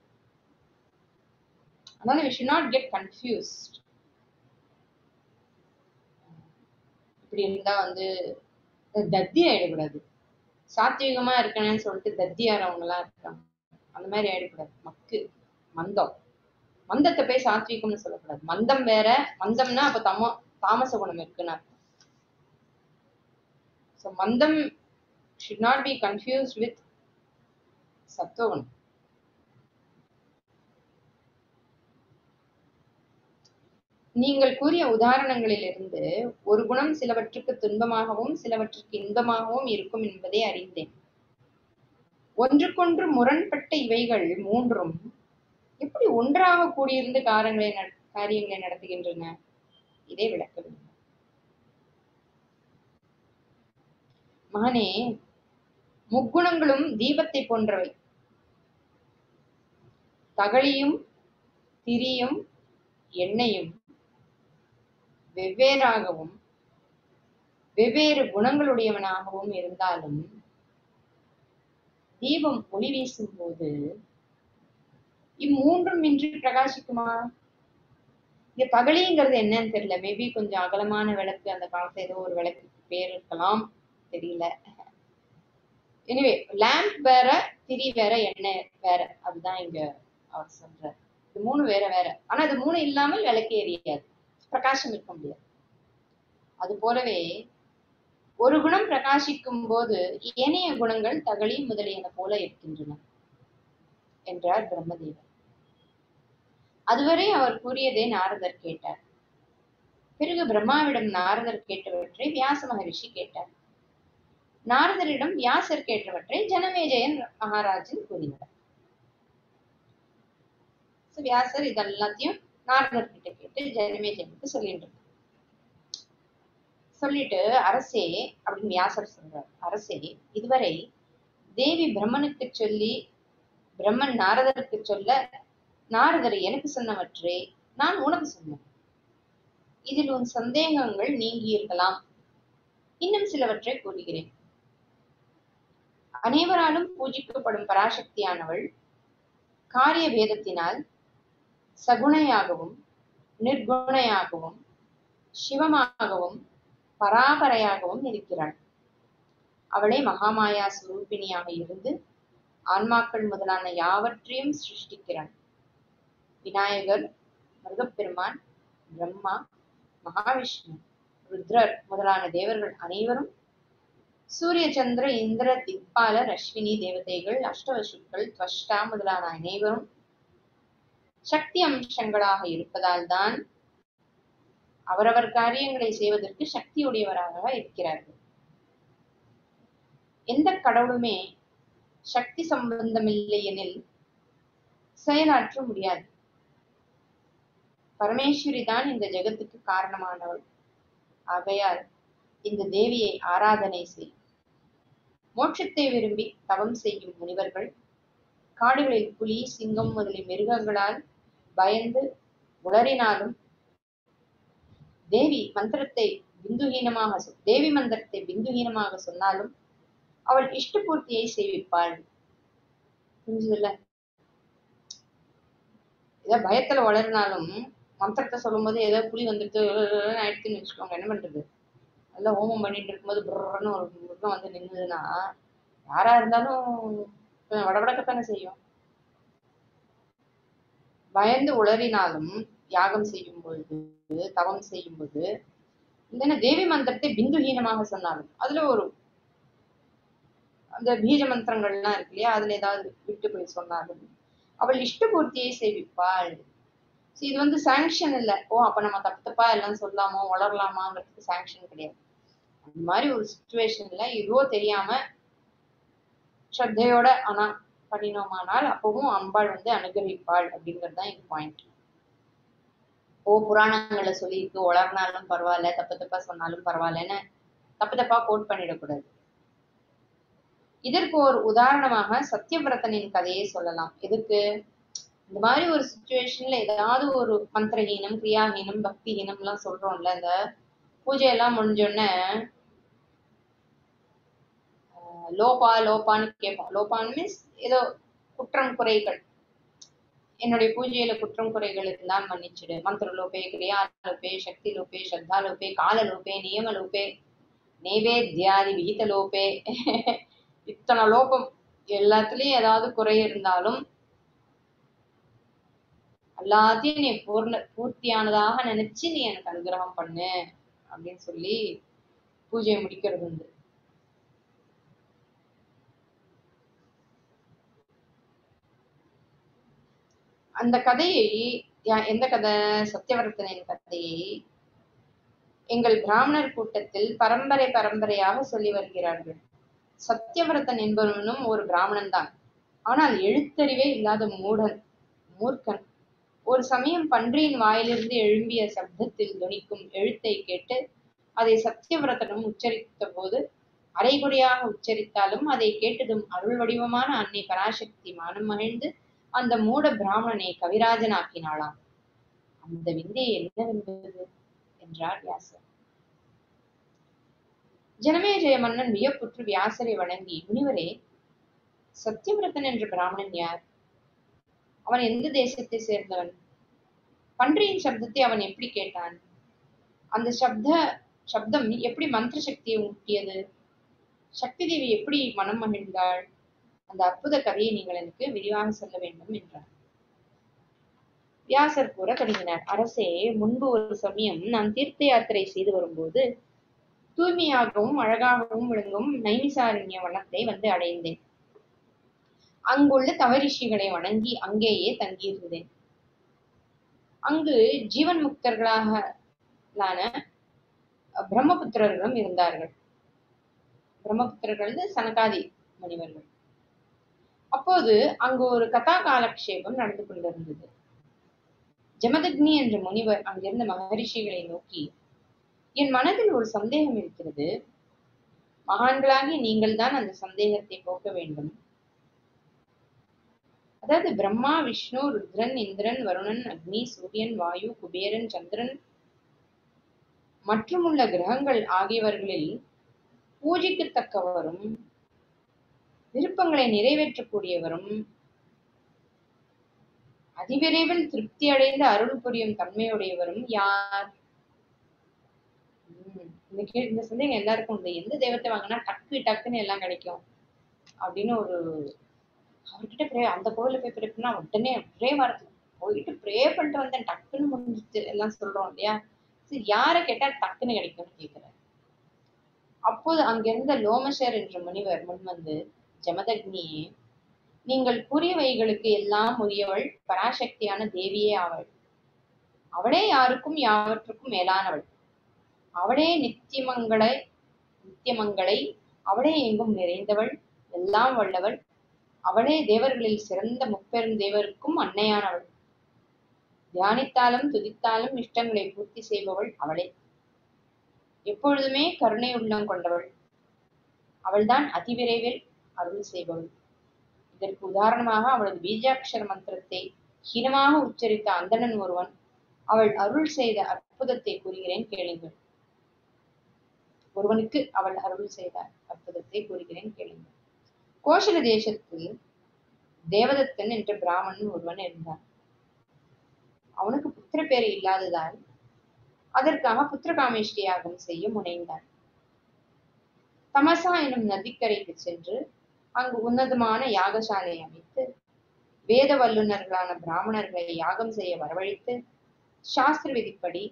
அதனால we should not get confused. இப்படி இருந்தா தத்தி ஆயிடக்கூடாது. சாத்வீகமா இருக்கணும்னு சொல்லிட்டு தத்தியாரவங்க எல்லாம் இருக்காங்க, அந்த மாதிரி ஆயிடக்கூடாது. மக்கு மந்தம், மந்தத்தை போய் சாத்வீகம்னு சொல்லக்கூடாது. மந்தம் வேற, மந்தம்னா அப்ப தாமச குணம் இருக்குன்னு அர்த்தம். So mandam should not be confused with sattvagunam. நீங்கள் கூறிய உதாரணங்களிலிருந்து ஒரு குணம் சிலவற்றுக்கு துன்பமாகவும் சிலவற்றுக்கு இன்பமாகவும் இருக்கும் என்பதை அறிந்தேன். ஒன்றுக்கொன்று முரண்பட்ட இவைகள் மூன்றும் எப்படி ஒன்றாக கூடியிருந்து காரியங்களை நடத்துகின்றன? இதை விளக்க வேண்டும். மகனே, முக்குணங்களும் தீபத்தை போன்றவை. தகளியும் திரியும் எண்ணெயும் வெவ்வேறாகவும் வெவ்வேறு குணங்களுடையவனாகவும் இருந்தாலும் தீபம் ஒளி வீசும் போது இம்மூன்றும் இன்றி பிரகாசிக்குமா? இங்க தகளிங்கிறது என்னன்னு தெரியல. மேபி கொஞ்சம் அகலமான விளக்கு, அந்த காலத்துல ஏதோ ஒரு விளக்கு பேர் இருக்கலாம், தெரியல. எனிவே, லேம்ப் வேற, திரி வேற, எண்ணெய் வேற, அதுதான் இங்க அவர் சொல்றார். இது மூணு வேற வேற. ஆனா இது மூணு இல்லாமல் விளக்கு எரியாது, பிரகாசம் இருக்க முடியாது. அது போலவே ஒரு குணம் பிரகாசிக்கும் போது ஏனைய குணங்கள் தகளி முதலியன போல இருக்கின்றன என்றார் பிரம்மதேவர். அதுவரை அவர் கூறியதை நாரதர் கேட்டார். பிறகு பிரம்மாவிடம் நாரதர் கேட்டவற்றை வியாச மகரிஷி கேட்டார். நாரதரிடம் வியாசர் கேட்டவற்றை ஜனமேஜயன் மகாராஜன் கூறினார். வியாசர் இதெல்லாத்தையும் நாரதர் கிட்ட கேட்டு ஜனமேஜயனுக்கு சொல்லிட்டு, அரசே அப்படின்னு வியாசர் சொல்றார், அரசே, இதுவரை தேவி பிரம்மனுக்கு சொல்லி பிரம்மன் நாரதருக்கு சொல்ல, நாரதர் எனக்கு சொன்னவற்றை நான் உனக்கு சொன்னேன். இதில் உன் சந்தேகங்கள் நீங்கி இருக்கலாம். இன்னும் சிலவற்றை கூறுகிறேன். அனைவராலும் பூஜிக்கப்படும் பராசக்தியானவள் காரிய பேதத்தினால் சகுணையாகவும் நிர்குணையாகவும் சிவமாகவும் பராபரையாகவும் இருக்கிறாள். அவளே மகாமாயா சுரூபிணியாக இருந்து ஆன்மாக்கள் முதலான யாவற்றையும் சிருஷ்டிக்கிறாள். விநாயகர், முருகப்பெருமான், பிரம்மா, மகாவிஷ்ணு, ருத்ரர் முதலான தேவர்கள் அனைவரும், சூரிய சந்திர இந்திர திக்பாலர் அஸ்வினி தேவதைகள், அஷ்டவசுக்கள், துவஷ்டா முதலான அனைவரும் சக்தி அம்சங்களாக இருப்பதால் தான் அவரவர் காரியங்களை செய்வதற்கு சக்தியுடையவராக இருக்கிறார்கள். எந்த கடவுளுமே சக்தி சம்பந்தமில்லை எனில் செயலாற்ற முடியாது. பரமேஸ்வரி தான் இந்த ஜெகத்துக்கு காரணமானவள். ஆகையால் இந்த தேவியை ஆராதனை செய். மோட்சத்தை விரும்பி தவம் செய்யும் முனிவர்கள் காடுகளில் புலி, சிங்கம் முதலிய மிருகங்களால் பயந்து உளறினாலும் தேவி மந்திரத்தை பிந்துஹீனமாக சொன்னாலும் அவள் இஷ்ட பூர்த்தியை செய்விப்பாள். புரிஞ்சுதுல்ல? ஏதோ பயத்துல வளர்னாலும் மந்திரத்தை சொல்லும் போது ஏதோ புலி வந்துட்டு ஆயிடுச்சுன்னு வச்சுக்கோங்க, என்ன பண்றது? நல்லா ஹோமம் பண்ணிட்டு இருக்கும்போது புறன்னு ஒரு மிருகம் வந்து நின்றுதுன்னா யாரா இருந்தாலும் வடவடக்கத்தானே செய்யும். பயந்து உளறினாலும் யாகம் செய்யும் பொழுது, தவம் செய்யும் போது, இல்லைன்னா தேவி மந்திரத்தை பிந்துஹீனமாக சொன்னாலும், அதுல ஒரு அந்த பீஜ மந்திரங்கள்லாம் இருக்கு இல்லையா, அதுல ஏதாவது விட்டு போய் சொன்னாலும் அவள் இஷ்ட பூர்த்தியை செய்விப்பாள். இது வந்து சாங்ஷன் இல்லை. அப்ப நம்ம தப்பா எல்லாம் சொல்லாமோ வளரலாமாங்கிறதுக்கு சாங்ஷன் கிடையாது. அந்த மாதிரி ஒரு சிச்சுவேஷன்ல இதுவோ தெரியாம ஸ்ரத்தையோட ஆனா பண்ணினோமானால் அப்பவும் அம்பாள் வந்து அனுகிரகிப்பாள் அப்படிங்கிறது தான் இது பாயிண்ட். புராணங்களை சொல்லிட்டு வளர்னாலும் பரவாயில்ல, தப்பா சொன்னாலும் பரவாயில்லன்னு தப்பா கோட் பண்ணிடக்கூடாது. இதற்கு ஒரு உதாரணமாக சத்தியவிரதனின் கதையை சொல்லலாம். எதுக்கு? இந்த மாதிரி ஒரு சிச்சுவேஷன்ல ஏதாவது ஒரு மந்திரஹீனம், கிரியாஹீனம், பக்திஹீனம் எல்லாம் சொல்றோம்ல, இந்த பூஜையெல்லாம் முடிஞ்சோடனே லோப்பான்னு கேட்போம். லோப்பான்னு மீன்ஸ் ஏதோ குற்றம் குறைகள், என்னுடைய பூஜையில குற்றம் குறைகள் இருந்தால் மன்னிச்சிடு. மந்திர லோபே, கிரியா லோபே, சக்தி லோபே, ஸ்ரத்தா லோபே, கால லோபே, நியம லோபே, நைவேத்தியாதி விகித லோபே, இத்தனை லோபம் எல்லாத்துலயும் ஏதாவது குறை இருந்தாலும் எல்லாத்தையும் நீ பூர்த்தியானதாக நினைச்சு நீ எனக்கு அனுகிரகம் பண்ணு அப்படின்னு சொல்லி பூஜையை முடிக்கிறது உண்டு. அந்த கதையை, எந்த கதை? சத்தியவர்த்தனின் கதையை எங்கள் பிராமணர் கூட்டத்தில் பரம்பரையாக சொல்லி வருகிறார்கள். சத்தியவிரதன் என்பவனும் ஒரு பிராமணன் தான். ஆனால் எழுத்தறிவே இல்லாத மூர்க்கன். ஒரு சமயம் பன்றியின் வாயிலிருந்து எழும்பிய சப்தத்தில் துணிக்கும் எழுத்தை கேட்டு அதை சத்தியவிரதனும் உச்சரித்த போது, அரைகுறையாக உச்சரித்தாலும் அதை கேட்டதும் அருள் வடிவமான அன்னை பராசக்தி மானம் மகிழ்ந்து அந்த மூட பிராமணனை கவிராஜனாக்கினாளாம். அந்த விந்தை என்னவென்பது என்றார் வியாசர். ஜனமேஜய மன்னன் வியப்புற்று வியாசரை வணங்கி, முனிவரே, சத்தியவிரதன் என்ற பிராமணன் யார்? அவன் எந்த தேசத்தை சேர்ந்தவன்? பன்றியின் சப்தத்தை அவன் எப்படி கேட்டான்? அந்த சப்தம் எப்படி மந்திர சக்தியை ஊட்டியது? சக்தி தேவி எப்படி மனம் மகிழ்ந்தாள்? அந்த அற்புத கதையை நீங்கள் எனக்கு விரிவாக சொல்ல வேண்டும் என்றார். வியாசர் கூற தொடங்கினார். அரசே, முன்பு ஒரு சமயம் நான் தீர்த்த யாத்திரை செய்து வரும்போது தூய்மையாகவும் அழகாகவும் விளங்கும் நைமிசாரண்ய வனத்தை வந்து அடைந்தேன். அங்குள்ள தவரிஷிகளை வணங்கி அங்கேயே தங்கியிருந்தேன். அங்கு ஜீவன் முக்தர்களான பிரம்மபுத்திரர்களும் இருந்தார்கள். பிரம்மபுத்திரர்கள் சனகாதி முனிவர்கள். அப்போது அங்கு ஒரு கதா காலக்ஷேபம் நடந்து கொண்டிருந்தது. ஜமதக்னி என்ற முனிவர் அங்கிருந்த மகரிஷிகளை நோக்கி, என் மனதில் ஒரு சந்தேகம் இருக்கிறது. மகான்களாகி நீங்கள் தான் அந்த சந்தேகத்தை போக்க வேண்டும். அதாவது பிரம்மா, விஷ்ணு, ருத்ரன், இந்திரன், வருணன், அக்னி, சூரியன், வாயு, குபேரன், சந்திரன் மற்றுமுள்ள கிரகங்கள் ஆகியவர்களில் பூஜிக்கத்தக்கவரும் விருப்பங்களை நிறைவேற்றக்கூடியவரும் அதிவிரைவில் திருப்தி அடைந்து அருள் புரியும் தன்மையுடையவரும் யார்? இந்த சந்தேகம் எல்லாருக்கும் உண்டு. எந்த தெய்வத்தை வாங்கினா டக்குன்னு எல்லாம் கிடைக்கும் அப்படின்னு ஒரு அவர்கிட்ட ப்ரே அந்த கோவில போய் ப்ரே பண்ணா உடனே ப்ரே வரது போயிட்டு ப்ரே பண்ணிட்டு வந்தேன் டக்குன்னு முடிஞ்சிச்சு எல்லாம் சொல்றோம் இல்லையா? சரி, யாரை கேட்டா டக்குன்னு கிடைக்கும்னு கேட்கிறேன். அப்போது அங்கிருந்த லோமசர் என்ற முனிவர் முன்வந்து, ஜமதக்னியே, நீங்கள் கூறியவைகளுக்கு எல்லாம் உரியவள் பராசக்தியான தேவியே ஆவள். அவளே யாருக்கும் யாவற்றுக்கும் மேலானவள். அவளே நித்தியமங்களை அவளே எங்கும் நிறைந்தவள், எல்லாம் வல்லவள். அவளே தேவர்களில் சிறந்த முப்பெரும் தேவருக்கும் அன்னையானவள். தியானித்தாலும் துதித்தாலும் இஷ்டங்களை பூர்த்தி செய்பவள் அவளே. எப்பொழுதுமே கருணை உள்ளம் கொண்டவள். அவள்தான் அதிவிரைவில் அருள் செய்பவள். இதற்கு உதாரணமாக அவளது பீஜாட்சர மந்திரத்தை ஹீனமாக உச்சரித்த அந்தணன் ஒருவன் அவள் அருள் செய்த அற்புதத்தை கூறுகிறேன் கேளுங்கள். ஒருவனுக்கு அவள் அருள் செய்த அற்புதத்தை கூறுகிறேன் கேளுங்கள். கோசல தேசத்தில் தேவதத்தன் என்ற பிராமணன் ஒருவன் இருந்தான். அவனுக்கு புத்திர பேர் இல்லாததால் அதற்காக புத்திரகாமேஷ்டி யாகம் செய்ய முனைந்தான். தமசா எனும் நதிக்கரைக்கு சென்று அங்கு உன்னதமான யாகசாலை அமைத்து வேத வல்லுநர்களான பிராமணர்களை யாகம் செய்ய வரவழைத்து சாஸ்திர விதிப்படி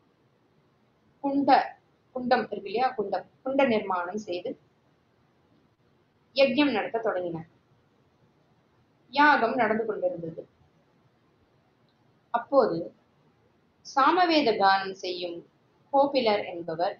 குண்டம் இருக்கு இல்லையா, குண்ட நிர்மாணம் செய்து யஜ்யம் நடத்த தொடங்கினார். யாகம் நடந்து கொண்டிருந்தது. அப்போது சாமவேத கானம் செய்யும் கோபிலர் என்பவர்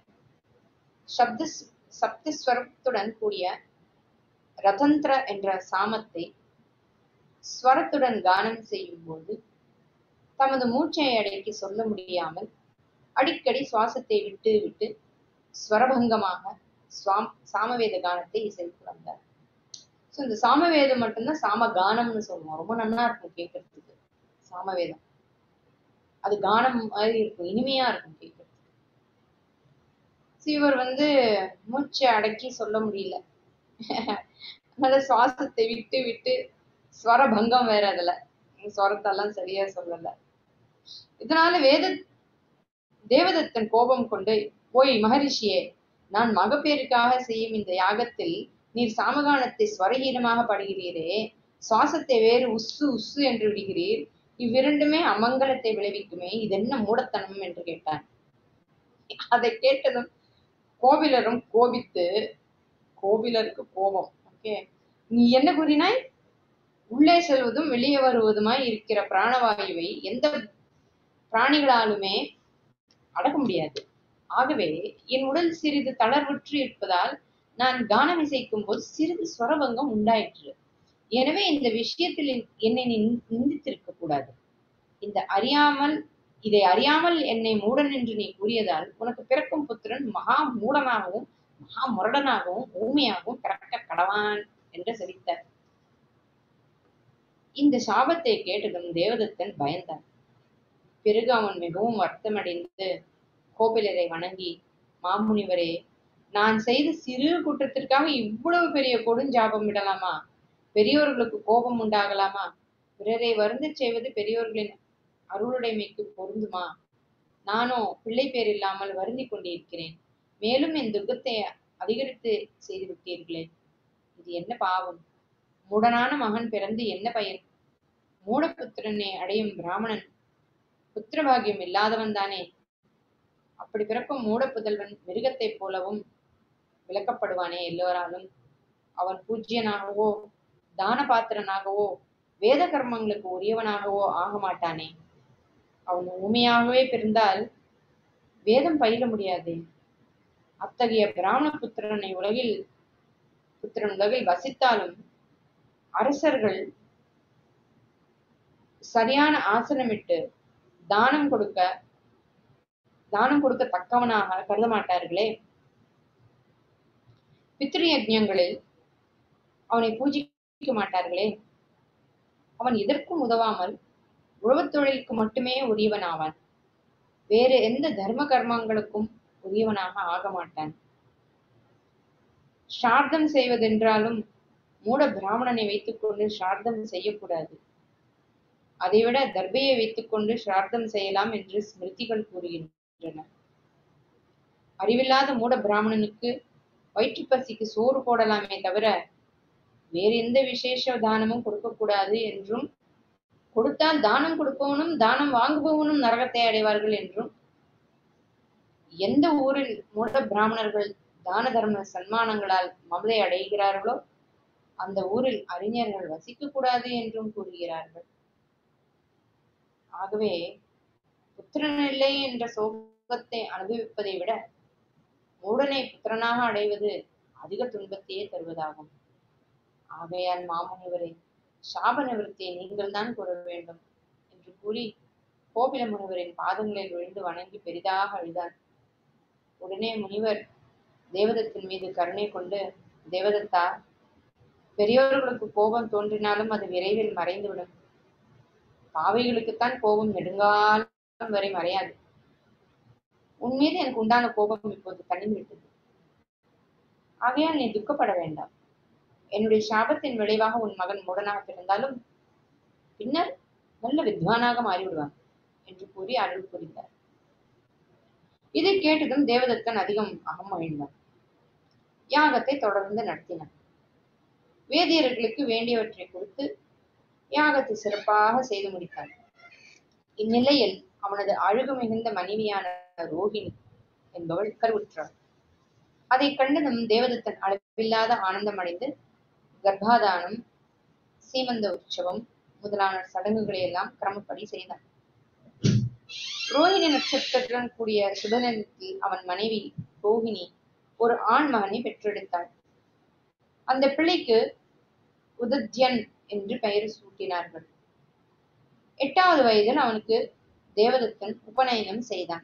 சப்தஸ்வரத்துடன் கூடிய ரதந்திர என்ற சாமத்தை ஸ்வரத்துடன் கானம் செய்யும் போது தமது மூச்சை அடக்கி சொல்ல முடியாமல் அடிக்கடி சுவாசத்தை விட்டு விட்டு ஸ்வரபங்கமாக சாமவேத கானத்தை இசைத்து வந்தார். ஸோ இந்த சாமவேதம் மட்டும்தான் சாம கானம்னு சொல்லுவோம். ரொம்ப நல்லா இருக்கும் கேட்கறதுக்கு. சாமவேதம் அது கானம் மாதிரி இருக்கும், இனிமையா இருக்கும் கேட்கறதுக்கு. இவர் மூச்சை அடக்கி சொல்ல முடியல. அதனால சுவாசத்தை விட்டு விட்டு ஸ்வரபங்கம் வேற, அதுல ஸ்வரத்தெல்லாம் சரியா சொல்லல. இதனால தேவதத்தன் கோபம் கொண்டு, ஓய் மகரிஷியே, நான் மகப்பேருக்காக செய்யும் இந்த யாகத்தில் நீர் சாமகானத்தை ஸ்வரஹீனமாக பாடுகிறீரே, சுவாசத்தை வேறு உஸ்ஸு உஸ்ஸு என்று விடுகிறீர். இவ்விரண்டுமே அமங்கலத்தை விளைவிக்குமே, இது என்ன மூடத்தனம் என்று கேட்டான். அதை கேட்டதும் கோபிலரும் கோபித்து, கோபிலருக்கு கோபம், ஓகே, நீ என்ன கூறினாய்? உள்ளே செல்வதும் வெளியே வருவதுமாய் இருக்கிற பிராணவாயுவை எந்த பிராணிகளாலுமே அடக்க முடியாது. ஆகவே என் உடல் சிறிது தளர்வுற்று இருப்பதால் நான் கானம் இசைக்கும் போது சிறிது ஸ்வரபங்கம் உண்டாயிற்று. எனவே இந்த விஷயத்தில் என்னை நிந்தித்திருக்க கூடாது. இதை அறியாமல் என்னை மூடன் என்று நீ கூறியதால் உனக்கு பிறக்கும் புத்திரன் மகா மூடனாகவும் மகா முரடனாகவும் ஊமையாகவும் பிறக்க கடவான் என்று சபித்தார். இந்த சாபத்தை கேட்டதும் தேவதத்தன் பயந்தான். பிறகு அவன் மிகவும் வருத்தமடைந்து கோபிலரை வணங்கி, மாமுனிவரே, நான் செய்த சிறு குற்றத்திற்காக இவ்வளவு பெரிய கொடுஞ்சாபம் விடலாமா? பெரியோர்களுக்கு கோபம் உண்டாகலாமா? பிறரை வருந்தச் செய்வது பெரியோர்களின் அருளுடைமைக்கு பொருந்துமா? நானோ பிள்ளை பேர் இல்லாமல் வருந்தி கொண்டிருக்கிறேன். மேலும் என் துக்கத்தை அதிகரித்து செய்து விட்டீர்களே, இது என்ன பாவம்? மூடனான மகன் பிறந்து என்ன பயன்? மூடபுத்திரனை அடையும் பிராமணன் புத்திரபாகியம் இல்லாதவன் தானே. அப்படி பிறக்கும் மூட புதல்வன் மிருகத்தை போலவும் விளக்கப்படுவானே எல்லோராலும். அவன் பூஜ்யனாகவோ தான பாத்திரனாகவோ வேத கர்மங்களுக்கு உரியவனாகவோ ஆக மாட்டானே. அவன் ஊமையாகவே பிறந்தால் வேதம் பயில முடியாது. அத்தகைய பிராமண புத்திரன் உலகில் வசித்தாலும் அரசர்கள் சரியான ஆசனமிட்டு தானம் கொடுக்க தக்கவனாக கருத மாட்டார்களே. பித்ரு யஜ்ஞங்களில் அவனை பூஜிக்க மாட்டார்களே, அவன் எதற்கும் உதவாமல் உழவுத் தொழிலுக்கு மட்டுமே உரியவன் ஆவான். வேறு எந்த தர்ம கர்மங்களுக்கும் உரியவனாக ஆக மாட்டான். ஸ்ரார்த்தம் செய்வதென்றாலும் மூட பிராமணனை வைத்துக் கொண்டு ஸ்ரார்த்தம் செய்யக்கூடாது. அதைவிட தர்பையை வைத்துக் கொண்டு ஸ்ரார்த்தம் செய்யலாம் என்று ஸ்மிருதிகள் கூறுகின்றன. அறிவில்லாத மூட பிராமணனுக்கு வயிற்றுப்பசிக்கு சோறு போடலாமே தவிர வேறு எந்த விசேஷ தானமும் கொடுக்கக்கூடாது என்றும், கொடுத்தால் தானம் கொடுப்பவனும் தானம் வாங்குபவனும் நரகத்தை அடைவார்கள் என்றும், எந்த ஊரில் மூட பிராமணர்கள் தான தர்ம சன்மானங்களால் மமதை அடைகிறார்களோ அந்த ஊரில் அறிஞர்கள் வசிக்க கூடாது என்றும் கூறுகிறார்கள். ஆகவே புத்திரனில்லை என்ற சோகத்தை அனுபவிப்பதை விட மூடனை புத்திரனாக அடைவது அதிக துன்பத்தையே தருவதாகும். ஆகையால் மாமுனிவரே, சாப நிவர்த்தியை நீங்கள் தான் கூற வேண்டும் என்று கூறி கோபில முனிவரின் பாதங்களில் விழுந்து வணங்கி பெரிதாக அழுதார். உடனே முனிவர் தேவதத்தின் மீது கருணை கொண்டு, தேவதத்தா, பெரியோர்களுக்கு கோபம் தோன்றினாலும் அது விரைவில் மறைந்துவிடும். பாவைகளுக்குத்தான் கோபம் நெடுங்காலம் வரை மறையாது. உன் மீது எனக்கு உண்டான கோபம் இப்போது தணிந்து விட்டது. ஆகையால் நீ துக்கப்பட வேண்டாம். என்னுடைய சாபத்தின் விளைவாக உன் மகன் மூடனாக பிறந்தாலும் பின்னர் நல்ல வித்வானாக மாறிவிடுவான் என்று கூறி அருள் புரிந்தார். இதை கேட்டதும் தேவதத்தன் அதிகம் அகம் மகிழ்ந்தான். யாகத்தை தொடர்ந்து நடத்தினான். வேதியர்களுக்கு வேண்டியவற்றை கொடுத்து யாகத்தை சிறப்பாக செய்து முடித்தான். இந்நிலையில் அவனது அழகு மிகுந்த மனைவியான ரோஹிணி என்பவள் கருவுற்றாள். அதை கண்டதும் தேவதத்தன் அளவில்லாத ஆனந்தம் அடைந்து கர்ப்பாதானம், சீமந்த உற்சவம் முதலான சடங்குகளை எல்லாம் கிரமப்படி செய்தான். ரோஹிணி நட்சத்திரத்துடன் கூடிய சுடனத்தில் அவன் மனைவி ரோஹிணி ஒரு ஆண் மகனை பெற்றெடுத்தாள். அந்த பிள்ளைக்கு உதத்யன் என்று பெயர் சூட்டினார்கள். 8வது வயதில் அவனுக்கு தேவதத்தன் உபநயனம் செய்தான்.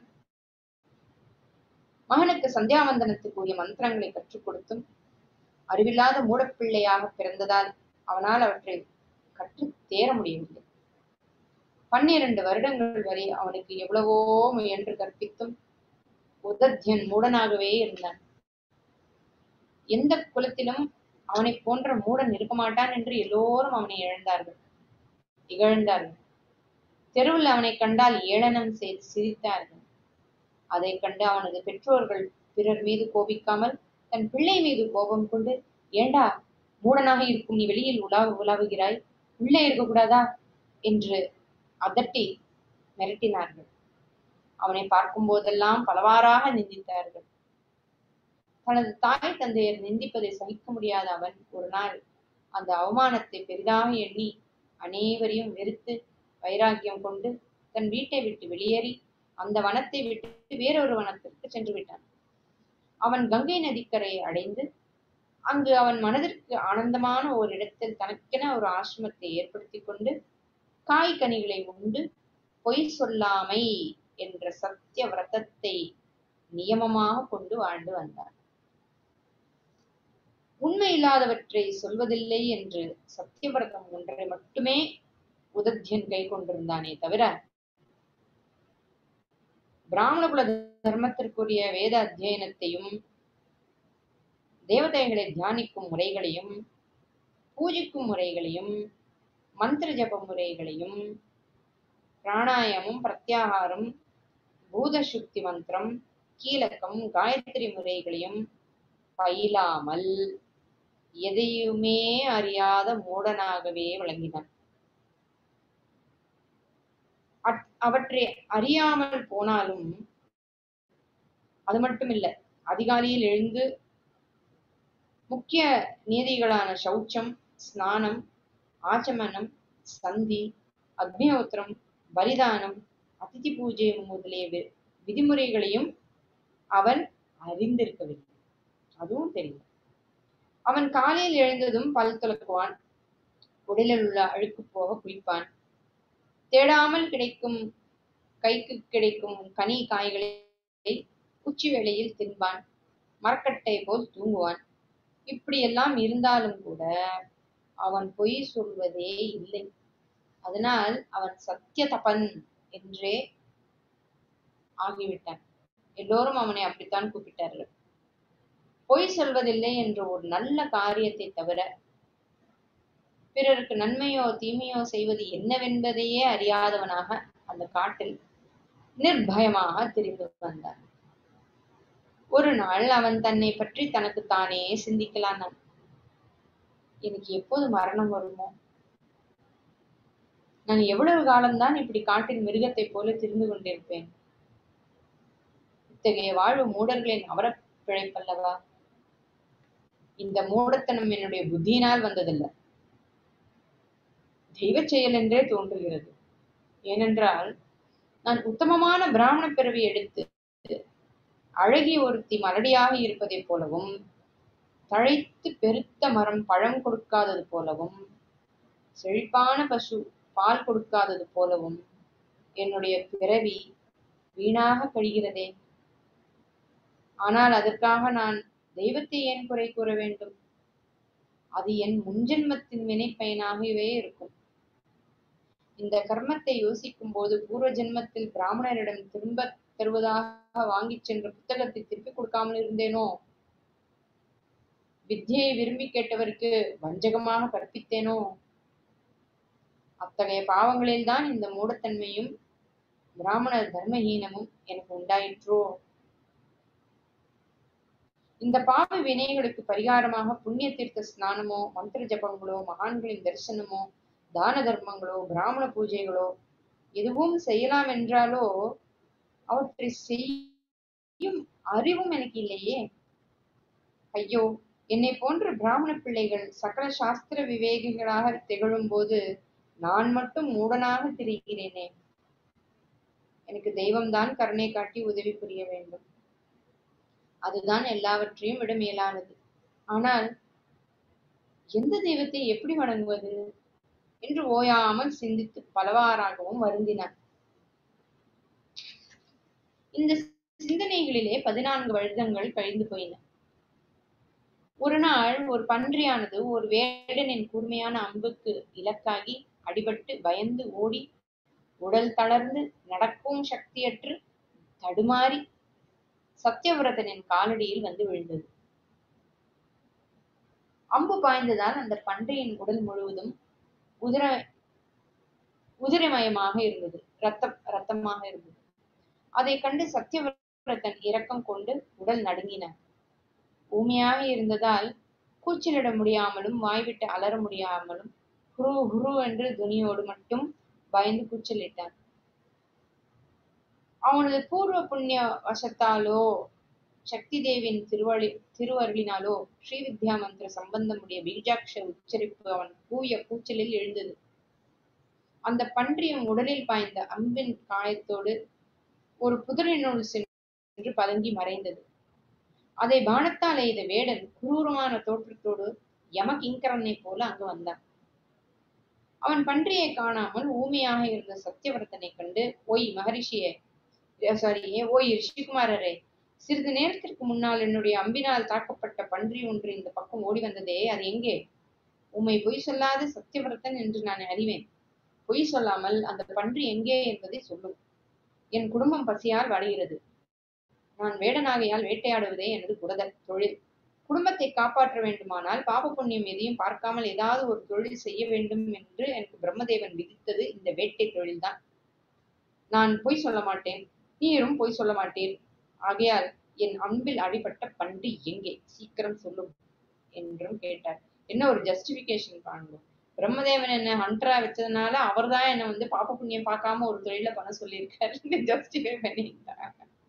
மகனுக்கு சந்தியாவந்தனத்துக்குரிய மந்திரங்களை கற்றுக் கொடுத்தும் அறிவில்லாத மூடப்பிள்ளையாக பிறந்ததால் அவனால் அவற்றை கற்று தேர முடியவில்லை. 12 வருடங்கள் வரை அவனுக்கு எவ்வளவோ முயன்று கற்பித்தும் உதத்யன் மூடனாகவே இருந்தான். எந்த குலத்திலும் அவனை போன்ற மூடன் இருக்க மாட்டான் என்று எல்லோரும் அவனை இகழ்ந்தார்கள். தெருவில் அவனை கண்டால் ஏளனம் செய்து சிரித்தார்கள். அதை கண்டு அவனது பெற்றோர்கள் பிறர் மீது கோபிக்காமல் தன் பிள்ளை மீது கோபம் கொண்டு, ஏண்டா மூடனாக இருக்கும் நீ வெளியில் உலாவுகிறாய், உள்ளே இருக்கக்கூடாதா என்று அதட்டி மிரட்டினார்கள். அவனை பார்க்கும் போதெல்லாம் பலவாறாக நிந்தித்தார்கள். தனது தாய் தந்தையர் நிந்திப்பதை சகிக்க முடியாத அவன் ஒரு நாள் அந்த அவமானத்தை பெரிதாக எண்ணி அனைவரையும் வெறுத்து வைராக்கியம் கொண்டு தன் வீட்டை விட்டு வெளியேறி அந்த வனத்தை விட்டு வேறொரு வனத்திற்கு சென்று விட்டான். அவன் கங்கை நதிக்கரையை அடைந்து அங்கு அவன் மனதிற்கு ஆனந்தமான ஒரு இடத்தில் தனக்கென ஒரு ஆசிரமத்தை ஏற்படுத்தி கொண்டு காய் கனிகளை உண்டு பொய் சொல்லாமை என்ற சத்திய விரதத்தை நியமமாக கொண்டு வாழ்ந்து வந்தார். உண்மை இல்லாதவற்றை சொல்வதில்லை என்று சத்தியவிரதம் ஒன்றை மட்டுமே உதத்யன் கை கொண்டிருந்தானே தவிர பிராமண குல தர்மத்திற்குரிய வேத அத்தியனத்தையும் தேவதைகளை தியானிக்கும் முறைகளையும் பூஜிக்கும் முறைகளையும் மந்திர ஜப முறைகளையும் பிராணாயாமம், பிரத்யாகாரம், பூதசுக்தி மந்திரம், கீலக்கம், காயத்ரி முறைகளையும் பயிலாமல் எதையுமே அறியாத மூடனாகவே விளங்கினான். அவற்றை அறியாமல் போனாலும் அது மட்டுமில்லை, அதிகாலையில் எழுந்து முக்கிய நீதிகளான சௌச்சம், ஸ்நானம், ஆச்சமனம், சந்தி, அக்னிஹோத்திரம், பலிதானம், அதிதி பூஜை முதலிய விதிமுறைகளையும் அவன் அறிந்திருக்கவில்லை. அதுவும் தெரியும். அவன் காலையில் எழுந்ததும் பல் துலக்குவான், உடலில் உள்ள அழுக்கு போக குளிப்பான், தேடாமல் கைக்கு கிடைக்கும் கனி காய்களை உச்சி வேளையில் தின்பான், மரக்கட்டை போல் தூங்குவான், இப்படி எல்லாம் இருந்தாலும் கூட அவன் பொய் சொல்வதே இல்லை. அதனால் அவன் சத்திய தபன் என்றே ஆகிவிட்டான். எல்லோரும் அவனை அப்படித்தான் கூப்பிட்டார்கள். பொய் சொல்வதில்லை என்ற ஒரு நல்ல காரியத்தை தவிர பிறருக்கு நன்மையோ தீமையோ செய்வது என்னவென்பதையே அறியாதவனாக அந்த காட்டில் நிர்பயமாக திரிந்து வந்தான். ஒரு நாள் அவன் தன்னை பற்றி தனக்கு தானே சிந்திக்கலானான். எனக்கு எப்போது மரணம் வருமோ? நான் எவ்வளவு காலம்தான் இப்படி காட்டில் மிருகத்தை போல திரிந்து கொண்டிருப்பேன்? இத்தகைய வாழ்வு மூடர்களின் அவர பிழைப்பல்லவா? இந்த மூடத்தனம் என்னுடைய புத்தியினால் வந்ததில்லை, தெய்வ செயல் என்றே தோன்றுகிறது. ஏனென்றால் நான் உத்தமமான பிராமண பிறவி எடுத்து அழகிய ஒருத்தி மலடியாக இருப்பதைப் போலவும், தழைத்து பெருத்த மரம் பழம் கொடுக்காதது போலவும், செழிப்பான பசு பால் கொடுக்காதது போலவும் என்னுடைய பிறவி வீணாக கழிகிறதே. ஆனால் அதற்காக நான் தெய்வத்தை ஏன் குறை கூற வேண்டும்? அது என் முன்ஜென்மத்தின் வினை பயனாகவே இருக்கும். இந்த கர்மத்தை யோசிக்கும் போது பூர்வ ஜென்மத்தில் பிராமணரிடம் திரும்ப தருவதாக வாங்கிச் சென்ற புத்தகத்தை திருப்பிக் கொடுக்காமல் இருந்தேனோ? வித்தியை விரும்பி கேட்டவருக்கு வஞ்சகமாக கற்பித்தேனோ? அத்தகைய பாவங்களில்தான் இந்த மூடத்தன்மையும் பிராமணர் தர்மஹீனமும் எனக்கு உண்டாயிற்றோ? இந்த பாவ வினைகளுக்கு பரிகாரமாக புண்ணிய தீர்த்த ஸ்நானமோ, மந்திர ஜபங்களோ, மகான்களின் தரிசனமோ, தான தர்மங்களோ, பிராமண பூஜைகளோ எதுவும் செய்யலாம் என்றாலோ அவற்றை செய்யும் அறிவும் எனக்கு இல்லையே. ஐயோ, என்னை போன்ற பிராமண பிள்ளைகள் சகல சாஸ்திர விவேகிகளாக திகழும் போது நான் மட்டும் மூடனாக திரிகிறேனே. எனக்கு தெய்வம்தான் கருணை காட்டி உதவி புரிய வேண்டும். அதுதான் எல்லாவற்றையும் விட மேலானது. ஆனால் எந்த தெய்வத்தை எப்படி வணங்குவது என்று ஓயாமல் சிந்தித்து பலவாறாகவும் வருந்தினார். இந்த சிந்தனைகளிலே 14 வருடங்கள் கழிந்து போயின. ஒரு நாள் ஒரு பன்றியானது ஒரு வேடனின் கூர்மையான அம்புக்கு இலக்காகி அடிபட்டு பயந்து ஓடி உடல் தளர்ந்து நடக்கும் சக்தியற்று தடுமாறி சத்தியவிரதனின் காலடியில் வந்து விழுந்தது. அம்பு பாய்ந்ததால் அந்த பன்றியின் உடல் முழுவதும் உதிரமயமாக இருந்தது, ரத்தமாக இருந்தது. அதை கண்டு சத்தியவிரதன் இரக்கம் கொண்டு உடல் நடுங்கினார். ஊமையாக இருந்ததால் கூச்சலிட முடியாமலும் வாய்விட்டு அலற முடியாமலும் குரு குரு என்று துணியோடு மட்டும் பயந்து கூச்சலிட்டான். அவனது பூர்வ புண்ணிய வசத்தாலோ சக்தி தேவியின் திருவருளினாலோ ஸ்ரீவித்யா மந்திர சம்பந்தமுடைய பீஜாட்சர உச்சரிப்பு அவன் கூய கூச்சலில் எழுந்தது. அந்த பன்றியும் உடலில் பாய்ந்த அம்பின் காயத்தோடு ஒரு புதரினுள் சென்று பதுங்கி மறைந்தது. அதை பானத்தால் எய்த வேடன் குரூரமான தோற்றத்தோடு யமகிங்கரனை போல அங்கு வந்தான். அவன் பன்றியை காணாமல் ஊமையாக இருந்த சத்தியவிரதனை கண்டு, ஓய் மகரிஷியே, ஓய் ரிஷிகுமாரரே, சிறிது நேரத்திற்கு முன்னால் என்னுடைய அம்பினால் தாக்கப்பட்ட பன்றி ஒன்று இந்த பக்கம் ஓடி வந்ததே, அது எங்கே? உம்மை பொய் சொல்லாத சத்தியவிரதன் என்று நான் அறிவேன். பொய் சொல்லாமல் அந்த பன்றி எங்கே என்பதை சொல்லும். என் குடும்பம் பசியால் வாடுகிறது. நான் வேடனாகையால் வேட்டையாடுவதே எனது தொழில். குடும்பத்தை காப்பாற்ற வேண்டுமானால் பாப புண்ணியம் எதையும் பார்க்காமல் ஏதாவது ஒரு தொழில் செய்ய வேண்டும் என்று எனக்கு பிரம்மதேவன் விதித்தது இந்த வேட்டை தொழில்தான். நான் பொய் சொல்ல மாட்டேன், நீரும் பொய் சொல்ல மாட்டீர். ஆகையால் என் அன்பில் அடிபட்ட பன்றி எங்கே? சீக்கிரம் சொல்லும் என்றும் கேட்டார். என்ன ஒரு ஜஸ்டிபிகேஷன் காணும். பிரம்மதேவன் என்ன ஹண்டரா வச்சதுனால அவர் தான் என்ன வந்து பாப்ப புண்ணியம் பார்க்காம ஒரு தொழில பண்ண சொல்லியிருக்காரு. ஜஸ்டிஃபை பண்ணிட்டாங்க.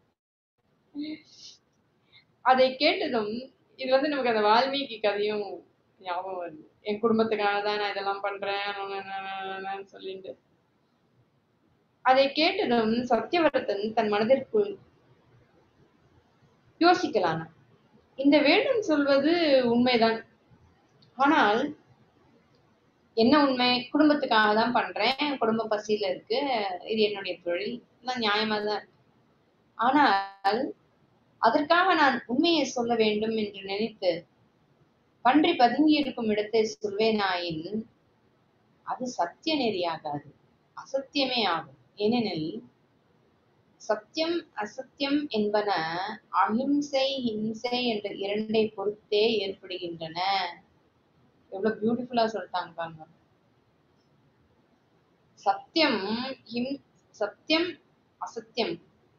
அதை கேட்டதும் இது வந்து நமக்கு அந்த வால்மீகி கதையும் ஞாபகம் வருது. என் குடும்பத்துக்காக தான் நான் இதெல்லாம் பண்றேன் சொல்லிட்டு. அதை கேட்டதும் சத்தியவரதன் தன் மனதிற்குள் யோசிக்கலாம், இந்த வேடன் சொல்வது உண்மைதான். ஆனால் என்ன உண்மை? குடும்பத்துக்காக தான் பண்றேன், குடும்ப பசியில இருக்கு, இது என்னுடைய தொழில், நியாயமா தான். ஆனால் அதற்காக நான் உண்மையை சொல்ல வேண்டும் என்று நினைத்து பன்றி பதுங்கி இருக்கும் இடத்தை சொல்வேனாயின் அது சத்திய நெறியாகாது, அசத்தியமே ஆகும். ஏனெனில் சத்தியம் அசத்தியம் என்பன அஹிம்சை ஹிம்சை என்ற இரண்டை பொறுத்தே ஏற்படுகின்றன. எவ்வளவு பியூட்டிஃபுல்லா சொல்லிட்டாங்க பாருங்க. சத்தியம் சத்தியம் அசத்தியம்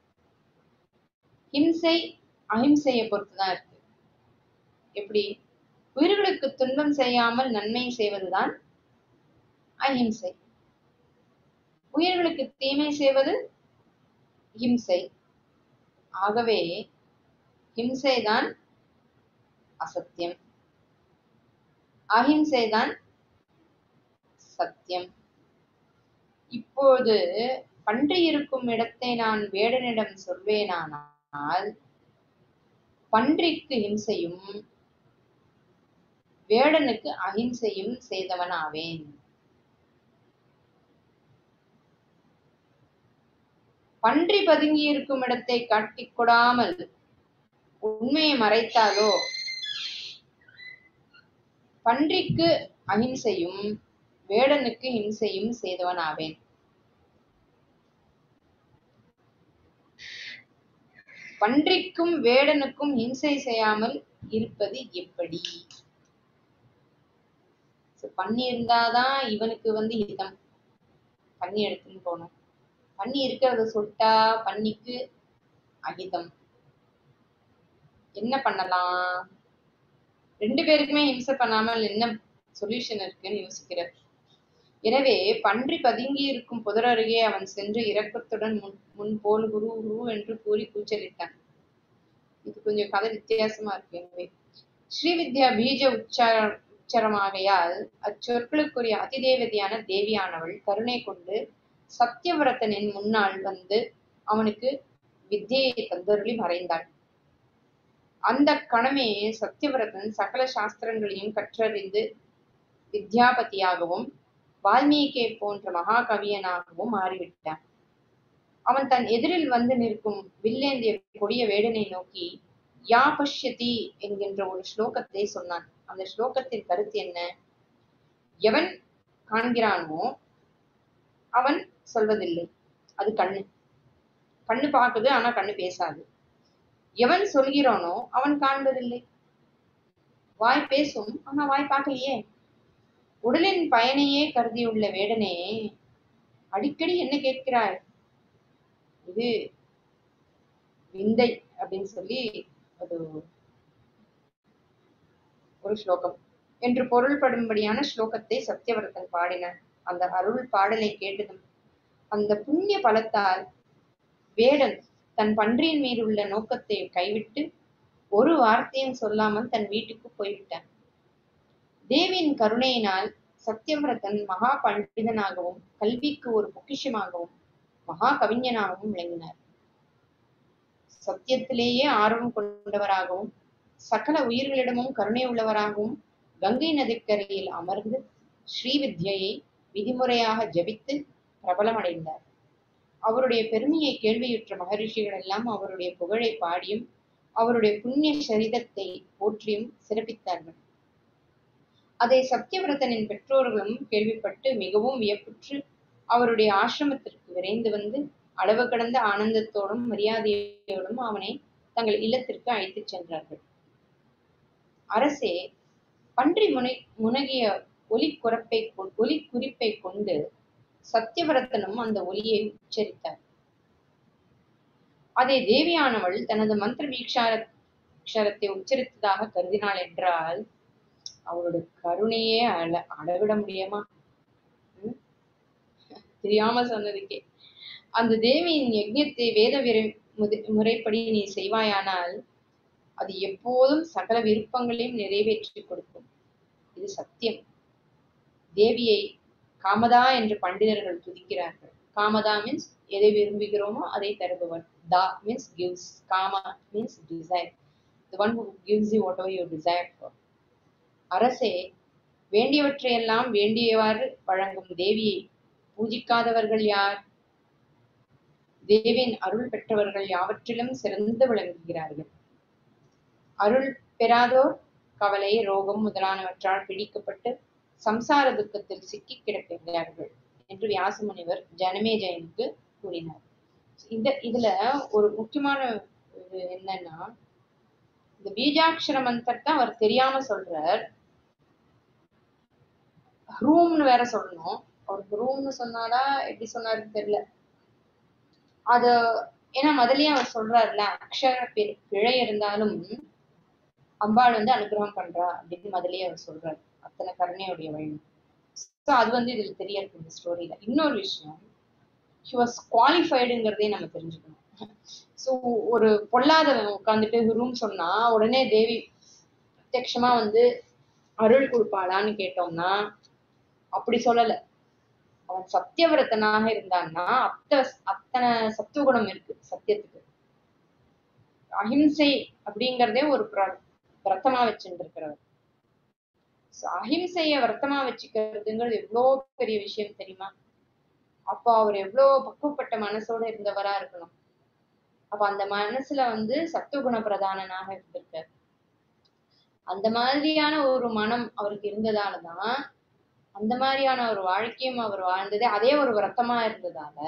ஹிம்சை அஹிம்சையை பொறுத்துதான் இருக்கு. எப்படி? உயிர்களுக்கு துன்பம் செய்யாமல் நன்மை செய்வதுதான் அஹிம்சை. உயிர்களுக்கு தீமை செய்வது ஹிம்சை. ஆகவே ஹிம்சைதான் அசத்தியம், அஹிம்சைதான் சத்தியம். இப்போது பன்றி இருக்கும் இடத்தை நான் வேடனிடம் சொல்வேனானால் பன்றிக்கு ஹிம்சையும் வேடனுக்கு அஹிம்சையும் செய்தவன் ஆவேன். பன்றி பதுங்கி இருக்கும் இடத்தை காட்டிக் கொடாமல் உண்மையை மறைத்தாலோ பன்றிக்கு அஹிம்சையும் வேடனுக்கு ஹிம்சையும் செய்தவன் ஆவேன். பன்றிக்கும் வேடனுக்கும் ஹிம்சை செய்யாமல் இருப்பது எப்படி? பண்ணி இருந்தாதான் இவனுக்கு ஹிதம். பண்ணி எடுத்துன்னு போனோம். பண்ணி இருக்கிறத சொல்லிட்டா பண்ணிக்கு அகிதம். என்ன பண்ணலாம்? ரெண்டு பேருக்குமே ஹிம்சை பண்ணாமல் என்ன சொல்யூஷன் இருக்குன்னு யோசிக்கிறார். எனவே பன்றி பதுங்கி இருக்கும் புதர் அருகே அவன் சென்று இரக்கத்துடன் முன் போல் குரு குரு என்று கூறி கூச்சலிட்டான். இது கொஞ்சம் கதை வித்தியாசமா இருக்கு. எனவே ஸ்ரீவித்யா பீஜ உச்சரமாகையால் அச்சொற்களுக்குரிய அதிதேவதையான தேவியானவள் கருணை கொண்டு சத்தியவிரதனின் முன்னால் வந்து அவனுக்கு வித்தியை தந்தருளி மறைந்தாள். அந்த கணமே சத்தியவிரதன் சகல சாஸ்திரங்களையும் கற்றறிந்து வித்யாபதியாகவும் வால்மீகி போன்ற மகாகவியனாகவும் மாறிவிட்டான். அவன் தன் எதிரில் வந்து நிற்கும் வில்லேந்திய கொடிய வேடனை நோக்கி யா பஷ்யதி என்கின்ற ஒரு ஸ்லோகத்தை சொன்னான். அந்த ஸ்லோகத்தின் கருத்து என்ன? எவன் காண்கிறானோ அவன் சொல்வதில்லை, அது கண்ணு. கண்ணு பார்க்குது, ஆனா கண்ணு பேசாது. எவன் சொல்கிறானோ அவன் காண்பதில்லை. வாய் பேசும், ஆனா வாய் பார்க்கலையே. உடலின் பயனையே கருதியுள்ள வேடனே, அடிக்கடி என்ன கேட்கிறாய்? இது விந்தை அப்படின்னு சொல்லி அது ஒரு ஸ்லோகம் என்று பொருள்படும்படியான ஸ்லோகத்தை சத்தியவிரதன் பாடினான். அந்த அருள் பாடலை கேட்டதும் அந்த புண்ணிய பலத்தால் வேடன் தன் பன்றியின் மீது உள்ள நோக்கத்தை கைவிட்டு ஒரு வார்த்தையும் சொல்லாமல் தன் வீட்டுக்கு போய்விட்டான். தேவியின் கருணையினால் சத்தியவிரதன் மகா பண்டிதனாகவும் கல்விக்கு ஒரு பொக்கிஷமாகவும் மகா கவிஞனாகவும் விளங்கினார். சத்தியத்திலேயே ஆர்வம் கொண்டவராகவும் சகல உயிர்களிடமும் கருணை உள்ளவராகவும் கங்கை நதிக்கரையில் அமர்ந்து ஸ்ரீவித்யை விதிமுறையாக ஜபித்து பிரபலமடைந்தார். அவருடைய பெருமையை கேள்வியுற்ற மகரிஷிகள் எல்லாம் அவருடைய புகழை பாடியும் அவருடைய புண்ணிய சரிதத்தை போற்றியும் சிறப்பித்தார்கள். அதை சத்தியவிரதனின் பெற்றோர்களும் கேள்விப்பட்டு மிகவும் வியப்புற்று அவருடைய ஆசிரமத்திற்கு விரைந்து வந்து அளவு கடந்த ஆனந்தத்தோடும் மரியாதையோடும் அவனை தங்கள் இல்லத்திற்கு அழைத்துச் சென்றார்கள். அரசே, பன்றி முனகிய ஒலி குறிப்பை கொண்டு சத்தியவிரதனும் அந்த ஒலியை உச்சரித்தார். அதை தேவியானவள் தனது மந்திர வீக்ஷரத்தை உச்சரித்ததாக கருதினாள் என்றால் அவளுடைய கருணையே அளவிட முடியுமா? தெரியாம சொன்னதுக்கே. அந்த தேவியின் யஜ்ஞத்தை வேத முறைப்படி நீ செய்வாயானால் அது எப்போதும் சகல விருப்பங்களையும் நிறைவேற்றி கொடுக்கும். இது சத்தியம். தேவியை காமதா என்று பண்டிதர்கள் துதிக்கிறார்கள். காமதா மீன்ஸ் எதை விரும்புகிறோமோ அதை தருபவர். தா மீன்ஸ் கிவ்ஸ். காமா means desire. The one who gives you whatever you desire for. அரசே, வேண்டியவற்றையெல்லாம் வேண்டியவாறு வழங்கும் தேவியை பூஜிக்காதவர்கள் யார்? தேவியின் அருள் பெற்றவர்கள் யாவற்றிலும் சிறந்து விளங்குகிறார்கள். அருள் பெறாதோர் கவலை, ரோகம் முதலானவற்றால் பிடிக்கப்பட்டு சம்சார துக்கத்தில் சிக்கி கிடக்கிறார்கள் என்று வியாச முனிவர் ஜனமேஜயனுக்கு கூறினார். இதுல ஒரு முக்கியமான இது என்னன்னா, இந்த பீஜாட்சர மந்திரத்தை அவர் தெரியாம சொல்றார். ரூம்னு வேற சொல்லணும். அவருக்கு ரூம்னு சொன்னாரா எப்படி சொன்னாருன்னு தெரியல. அது ஏன்னா முதல்லயே அவர் சொல்றாருல, அக்ஷர பிழை இருந்தாலும் அம்பாள் அனுகிரகம் பண்றா அப்படின்னு முதல்லயே அவர் சொல்றாரு. அத்தனை கருணையுடைய வழி. அது இதுல தெரியறது இந்த ஸ்டோரியில. இன்னொரு விஷயம், he was qualifiedங்கிறதே நம்ம தெரிஞ்சுக்கணும். சோ ஒரு பொல்லாதவன் உட்காந்துட்டு ரூம் சொன்னா உடனே தேவி பிரத்யட்சமா அருள் கொடுப்பாளான்னு கேட்டோம்னா அப்படி சொல்லல. அவன் சத்தியவிரதனாக இருந்தான்னா அத்தனை சத்துவகுணம் இருக்கு சத்தியத்துக்கு. அஹிம்சை அப்படிங்கிறதே ஒரு விரதமா வச்சுட்டு இருக்கிறவர். அஹிம்சைய விரதமா வச்சுக்கிறதுங்கிறது எவ்வளவு பெரிய விஷயம் தெரியுமா? அப்போ அவர் எவ்வளவு பக்குவப்பட்ட மனசோட இருந்தவரா இருக்கணும். அப்ப அந்த மனசுல சத்துவகுண பிரதானனாக இருந்திருக்காரு. அந்த மாதிரியான ஒரு மனம் அவருக்கு இருந்ததாலதான் அந்த மாதிரியான ஒரு வாழ்க்கையும் அவர் வாழ்ந்தது. அதே ஒரு விரதமா இருந்ததால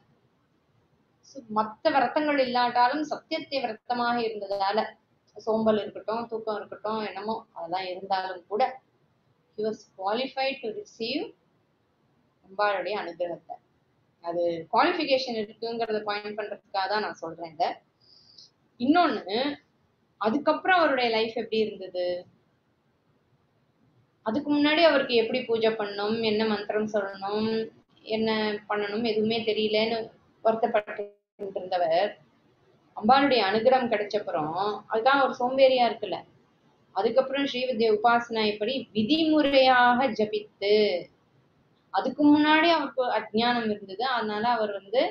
மற்ற விரதங்கள் இல்லாட்டாலும் சத்தியத்தை விரதமாக இருந்ததால, சோம்பல் இருக்கட்டும், தூக்கம் இருக்கட்டும், என்னமோ அதெல்லாம் இருந்தாலும் கூட he was qualified to receive அம்பாளுடைய அனுகிரகத்தை. அது குவாலிஃபிகேஷன் இருக்குங்கிறத பாயிண்ட் பண்றதுக்காக தான் நான் சொல்றேன். இன்னொன்னு, அதுக்கப்புறம் அவருடைய லைஃப் எப்படி இருந்தது, அதுக்கு முன்னாடி அவருக்கு எப்படி பூஜை பண்ணணும், என்ன மந்திரம் சொல்லணும், என்ன பண்ணணும் எதுவுமே தெரியலன்னு வருத்தப்பட்டு இருந்தவர் அம்பாளுடைய அனுகிரகம் கிடைச்சப்புறம் அதுதான் ஒரு சோம்பேறியா இருக்குல்ல. அதுக்கப்புறம் ஸ்ரீவித்யா உபாசனா எப்படி விதிமுறையாக ஜபித்து, அதுக்கு முன்னாடி அவருக்கு அஜ்ஞானம் இருந்தது. அதனால அவர்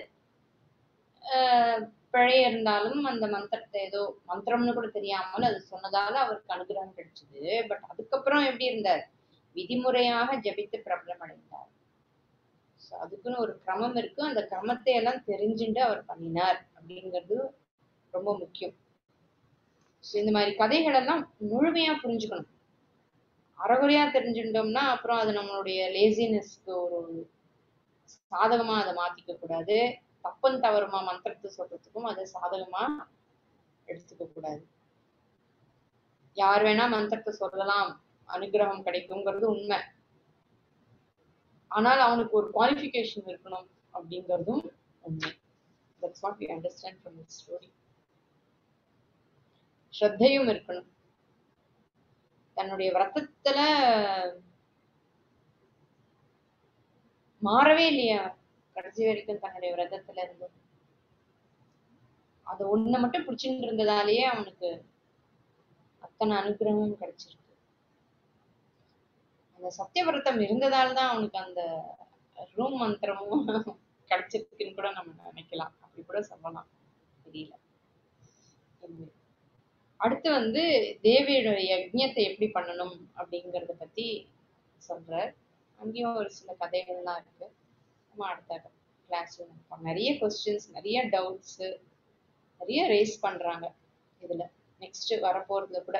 பிழை இருந்தாலும் அந்த மந்திரத்தை ஏதோ மந்திரம்னு கூட தெரியாமல் அது சொன்னதால அவருக்கு அனுகிரகம் கிடைச்சது. பட் அதுக்கப்புறம் எப்படி இருந்தார், விதிமுறையாக ஜபித்து பிரபலம் அடைந்தார். அதுக்குன்னு ஒரு கிரமம் இருக்கு. அந்த கிரமத்தை எல்லாம் தெரிஞ்சுட்டு அவர் பண்ணினார் அப்படிங்கிறது ரொம்ப முக்கியம். இந்த மாதிரி கதைகள் எல்லாம் முழுமையா புரிஞ்சுக்கணும். அறகுறையா தெரிஞ்சுட்டோம்னா அப்புறம் அது நம்மளுடைய லேசினஸ்க்கு ஒரு சாதகமா அதை மாத்திக்க கூடாது. தப்பன் தவறுமா மந்திரத்தை சொல்றதுக்கும் அதை சாதகமா எடுத்துக்க கூடாது. யார் வேணா மந்திரத்தை சொல்லலாம், அனுகிரகம் கிடைக்குங்கிறது உண்மை. ஆனால் அவனுக்கு ஒரு குவாலிஃபிகேஷன் இருக்கணும் அப்படிங்கிறதும் உண்மை. That's what we understand from this story. ஸ்ரத்தையும் இருக்கணும். தன்னுடைய விரதத்துல மாறவே இல்லையா கடைசி வரைக்கும். தன்னுடைய விரதத்துல இருந்து அது ஒண்ணு மட்டும் பிடிச்சிட்டு இருந்ததாலேயே அவனுக்கு அத்தனை அனுகிரகமும் கிடைச்சிருக்கு. அந்த சத்தியவிரதம் இருந்ததால்தான் அவனுக்கு அந்த ரூம் மந்திரமும் கிடைச்சிருக்குன்னு கூட நம்ம நினைக்கலாம். அப்படி கூட சொல்லலாம், தெரியல. அடுத்து தேவியோட யஜ்ஞத்தை எப்படி பண்ணணும் அப்படிங்கறத பத்தி சொல்றார். அங்கேயும் ஒரு சில கதைகள்லாம் இருக்கு. நம்ம அடுத்த கிளாஸ்ல நிறைய கொஸ்டின்ஸ், நிறைய டவுட்ஸ் நிறைய ரேஸ் பண்றாங்க இதுல. நெக்ஸ்ட் வரப்போறதுல கூட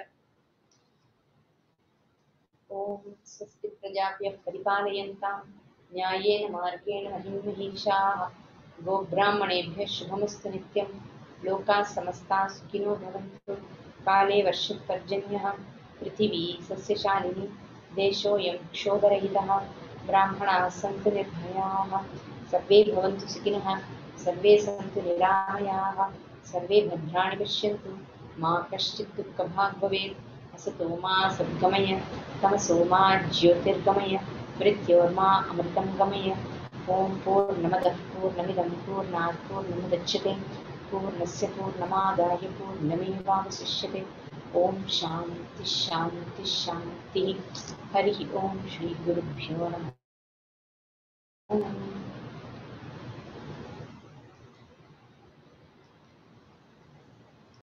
ஓம் ஸ்வஸ்தி பிரஜாப்யः परिपालयन्तां न्यायेन मार्गेण महिषाः गोब्राह्मणेभ्यः शुभमस्तु नित्यं लोकाः समस्ताः सुखिनो भवन्तु काले वर्षपर्जन्यः पृथिवी सस्यशालिनी देशोऽयं क्षोभरहितः ब्राह्मणाः सन्तु निर्भयाः सर्वे भवन्तु सुखिनः सर्वे सन्तु निरामयाः सर्वे भद्राणि पश्यन्तु मा कश्चित् दुःखभाग् भवेत् असतो मा सद्गमय तमसो मा ज्योतिर्गमय मृत्योर्मा अमृतं गमय ओम पूर्णमदः पूर्णमिदं पूर्णात् पूर्णमुदच्यते पूर्णस्य पूर्णमादाय पूर्णमेवावशिष्यते ओम शांति शांति शांति हरि ओम श्री गुरुभ्यो नमः।